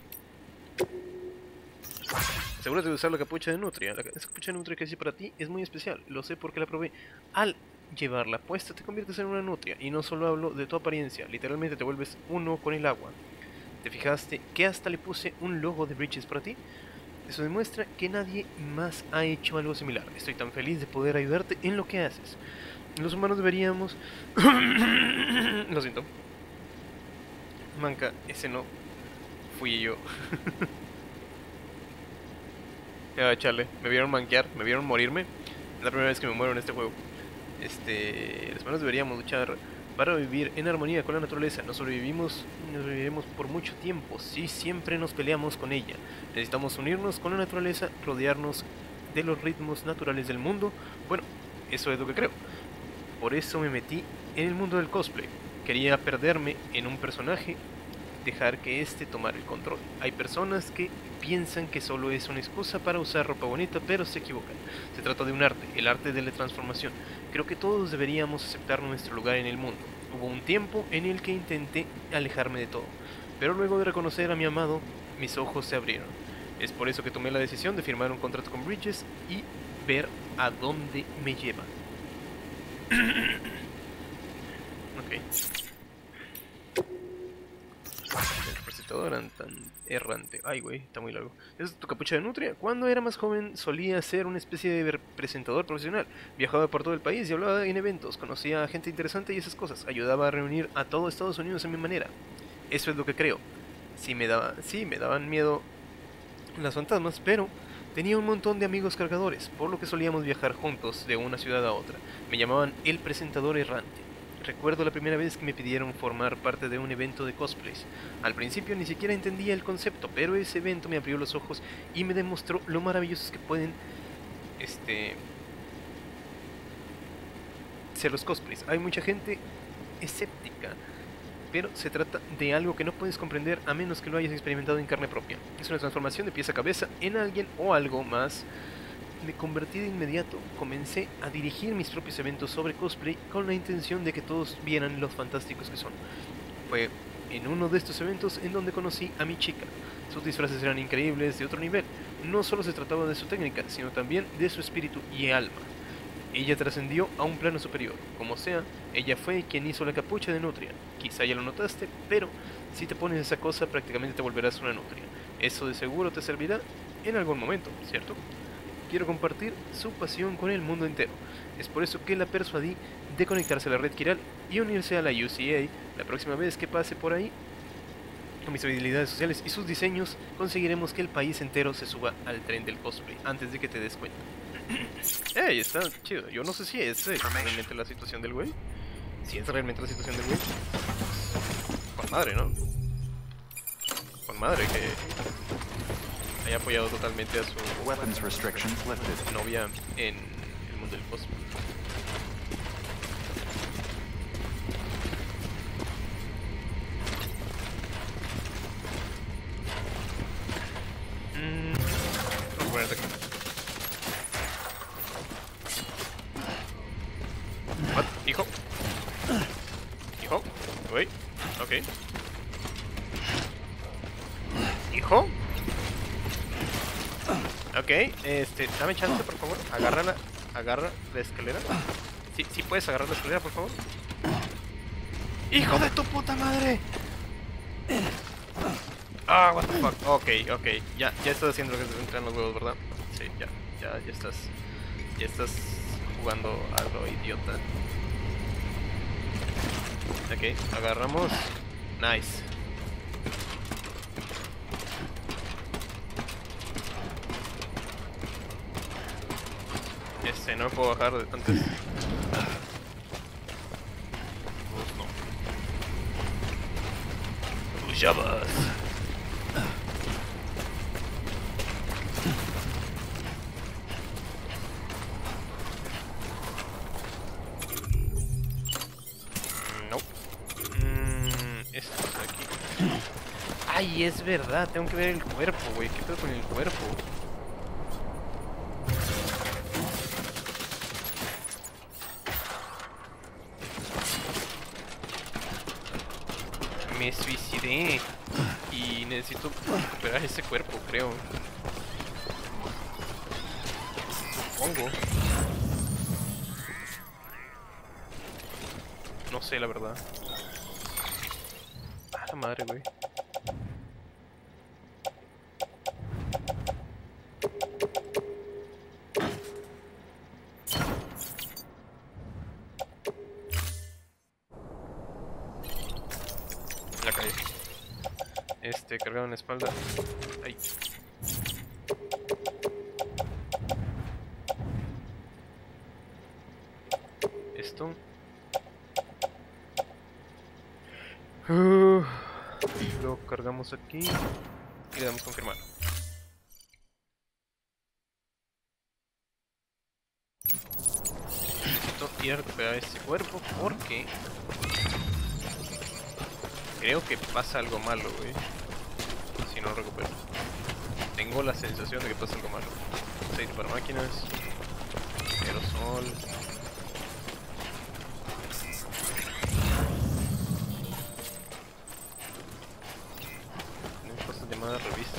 Asegúrate de usar la capucha de Nutria. Esa capucha de Nutria que hice para ti es muy especial. Lo sé porque la probé. Al llevarla puesta te conviertes en una Nutria. Y no solo hablo de tu apariencia. Literalmente te vuelves uno con el agua. ¿Te fijaste que hasta le puse un logo de Bridges para ti? Eso demuestra que nadie más ha hecho algo similar. Estoy tan feliz de poder ayudarte en lo que haces. Los humanos deberíamos... Lo siento. Manca, ese no fui yo. Ya, chale, me vieron manquear, me vieron morirme. Es la primera vez que me muero en este juego. Los humanos deberíamos luchar para vivir en armonía con la naturaleza. No sobreviviremos por mucho tiempo si siempre nos peleamos con ella. Necesitamos unirnos con la naturaleza, rodearnos de los ritmos naturales del mundo. Bueno, eso es lo que creo. Por eso me metí en el mundo del cosplay. Quería perderme en un personaje, dejar que este tomara el control. Hay personas que piensan que solo es una excusa para usar ropa bonita, pero se equivocan. Se trata de un arte, el arte de la transformación. Creo que todos deberíamos aceptar nuestro lugar en el mundo. Hubo un tiempo en el que intenté alejarme de todo, pero luego de reconocer a mi amado, mis ojos se abrieron. Es por eso que tomé la decisión de firmar un contrato con Bridges y ver a dónde me lleva. Ok. El presentador tan errante. Ay, güey, está muy largo. ¿Es tu capucha de Nutria? Cuando era más joven solía ser una especie de presentador profesional. Viajaba por todo el país y hablaba en eventos. Conocía a gente interesante y esas cosas. Ayudaba a reunir a todo Estados Unidos a mi manera. Eso es lo que creo. Sí, me daban miedo las fantasmas, pero tenía un montón de amigos cargadores, por lo que solíamos viajar juntos de una ciudad a otra. Me llamaban el presentador errante. Recuerdo la primera vez que me pidieron formar parte de un evento de cosplays. Al principio ni siquiera entendía el concepto, pero ese evento me abrió los ojos y me demostró lo maravillosos que pueden ser los cosplays. Hay mucha gente escéptica, pero se trata de algo que no puedes comprender a menos que lo hayas experimentado en carne propia. Es una transformación de pieza a cabeza en alguien o algo más. Me convertí de inmediato. Comencé a dirigir mis propios eventos sobre cosplay con la intención de que todos vieran los fantásticos que son. Fue en uno de estos eventos en donde conocí a mi chica. Sus disfraces eran increíbles, de otro nivel. No solo se trataba de su técnica, sino también de su espíritu y alma. Ella trascendió a un plano superior. Como sea, ella fue quien hizo la capucha de Nutria. Quizá ya lo notaste, pero si te pones esa cosa prácticamente te volverás una Nutria. Eso de seguro te servirá en algún momento, ¿cierto? Quiero compartir su pasión con el mundo entero. Es por eso que la persuadí de conectarse a la red Kiral y unirse a la UCA. La próxima vez que pase por ahí, con mis habilidades sociales y sus diseños, conseguiremos que el país entero se suba al tren del cosplay antes de que te des cuenta. ¡Ey! Está chido. Yo no sé si es realmente la situación del güey. Si es realmente la situación del güey. Con madre, ¿no? Con madre que haya apoyado totalmente a su novia en el mundo del cosplay. Vamos a ponerte aquí. What? Hijo. Hijo. Wait. Ok. Hijo. Ok, dame chance, por favor. Agarra la escalera. Sí puedes agarrar la escalera, por favor. ¡Hijo de tu puta madre! Ah, what the fuck. Ok. Ya estás haciendo lo que te entran los huevos, ¿verdad? Sí, ya estás jugando a lo idiota. Ok, agarramos. Nice. No puedo bajar de antes. No. Tus llamas. Ay, es verdad, tengo que ver el cuerpo, güey. ¿Qué pedo con el cuerpo? Me suicidé y necesito recuperar ese cuerpo, creo. Supongo. No sé, la verdad. Ah, la madre, güey. La caí. Cargado en la espalda. Ay. Esto. Lo cargamos aquí y le damos confirmar. Necesito ir a recuperar este cuerpo porque creo que pasa algo malo, güey. Si no lo recupero. Tengo la sensación de que pasa algo malo. Aceite para máquinas. Aerosol. Llamadas revistas.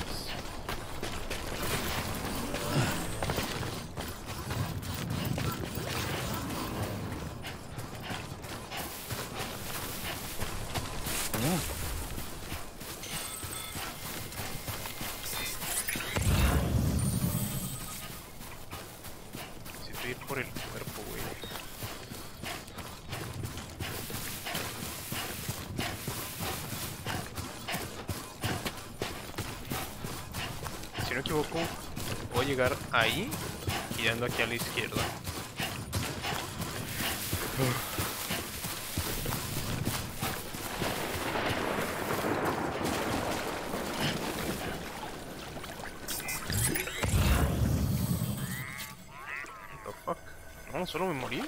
Necesito ir por el cuerpo, güey. Si no me equivoco, puedo llegar ahí, girando aquí a la izquierda. What the fuck? No, solo me morí.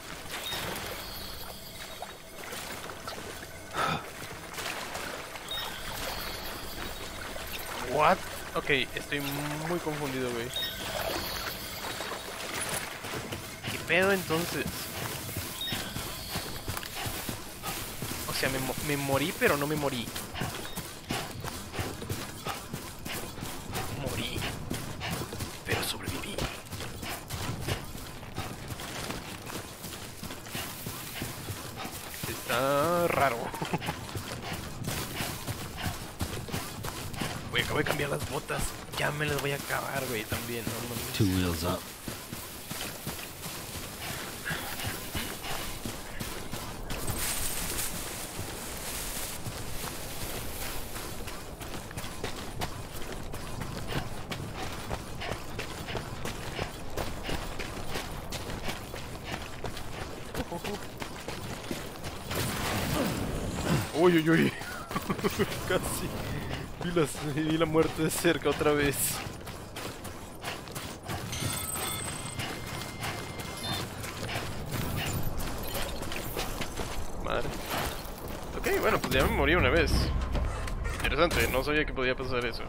What? Ok, estoy muy confundido, güey. ¿Qué pedo entonces? O sea, me morí, pero no me morí. Morí, pero sobreviví. Está raro. Güey, acabo de cambiar las botas. Ya me las voy a acabar, güey, también. No. 2 wheels up. Uy, uy, uy. Casi. Vi la muerte de cerca otra vez. Madre. Ok, bueno, pues ya me morí una vez. Interesante, no sabía que podía pasar eso.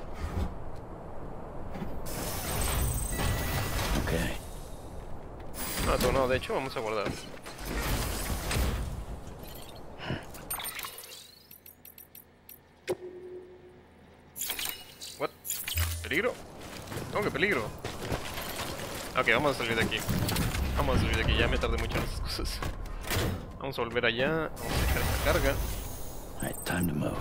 Ok. No, de hecho vamos a guardar. What? ¿Peligro? ¿Cómo que peligro? Ok, vamos a salir de aquí. Vamos a salir de aquí, ya me tardé mucho en esas cosas. Vamos a volver allá, vamos a dejar esta carga. Alright, time to move.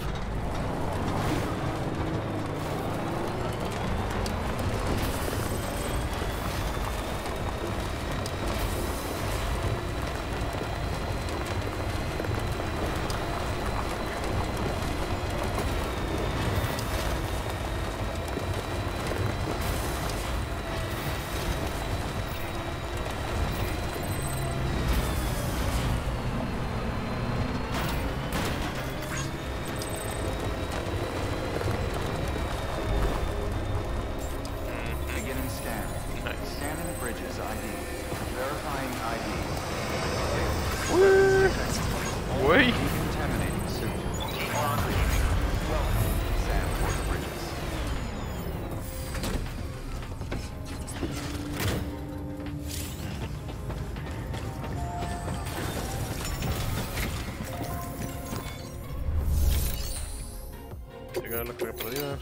Venga, la carga perdida.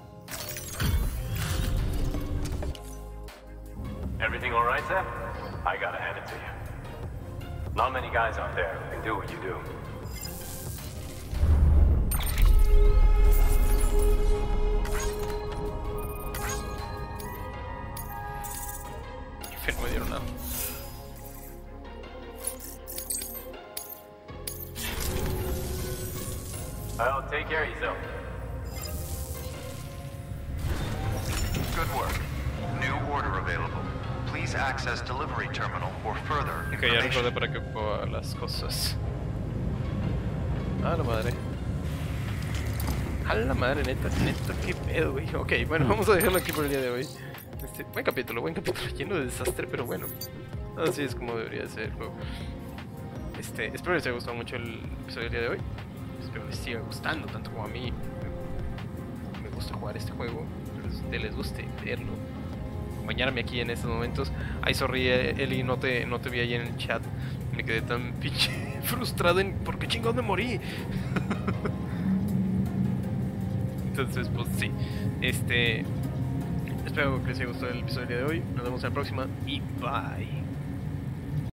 Everything all right, Sam? I gotta hand it to you. Not many guys out there who can do what you do. Que no me dieron nada. Well, take care of yourself. Good work. New order available. Please access delivery terminal for further Ok, ya information. recordé para qué ocupaba las cosas. A la madre. A la madre, neta, qué pedo, güey. Ok, bueno, vamos a dejarlo aquí por el día de hoy. Buen capítulo, lleno de desastre, pero bueno. Así es como debería ser el juego. Espero les haya gustado mucho el episodio del día de hoy. Espero les siga gustando, tanto como a mí. Me gusta jugar este juego. Espero les guste verlo. Acompañarme aquí en estos momentos. Ay, sorry, Eli, no te vi ahí en el chat. Me quedé tan pinche frustrado en por qué chingados me morí. Entonces, pues sí. Espero que les haya gustado el episodio del día de hoy. Nos vemos en la próxima y bye.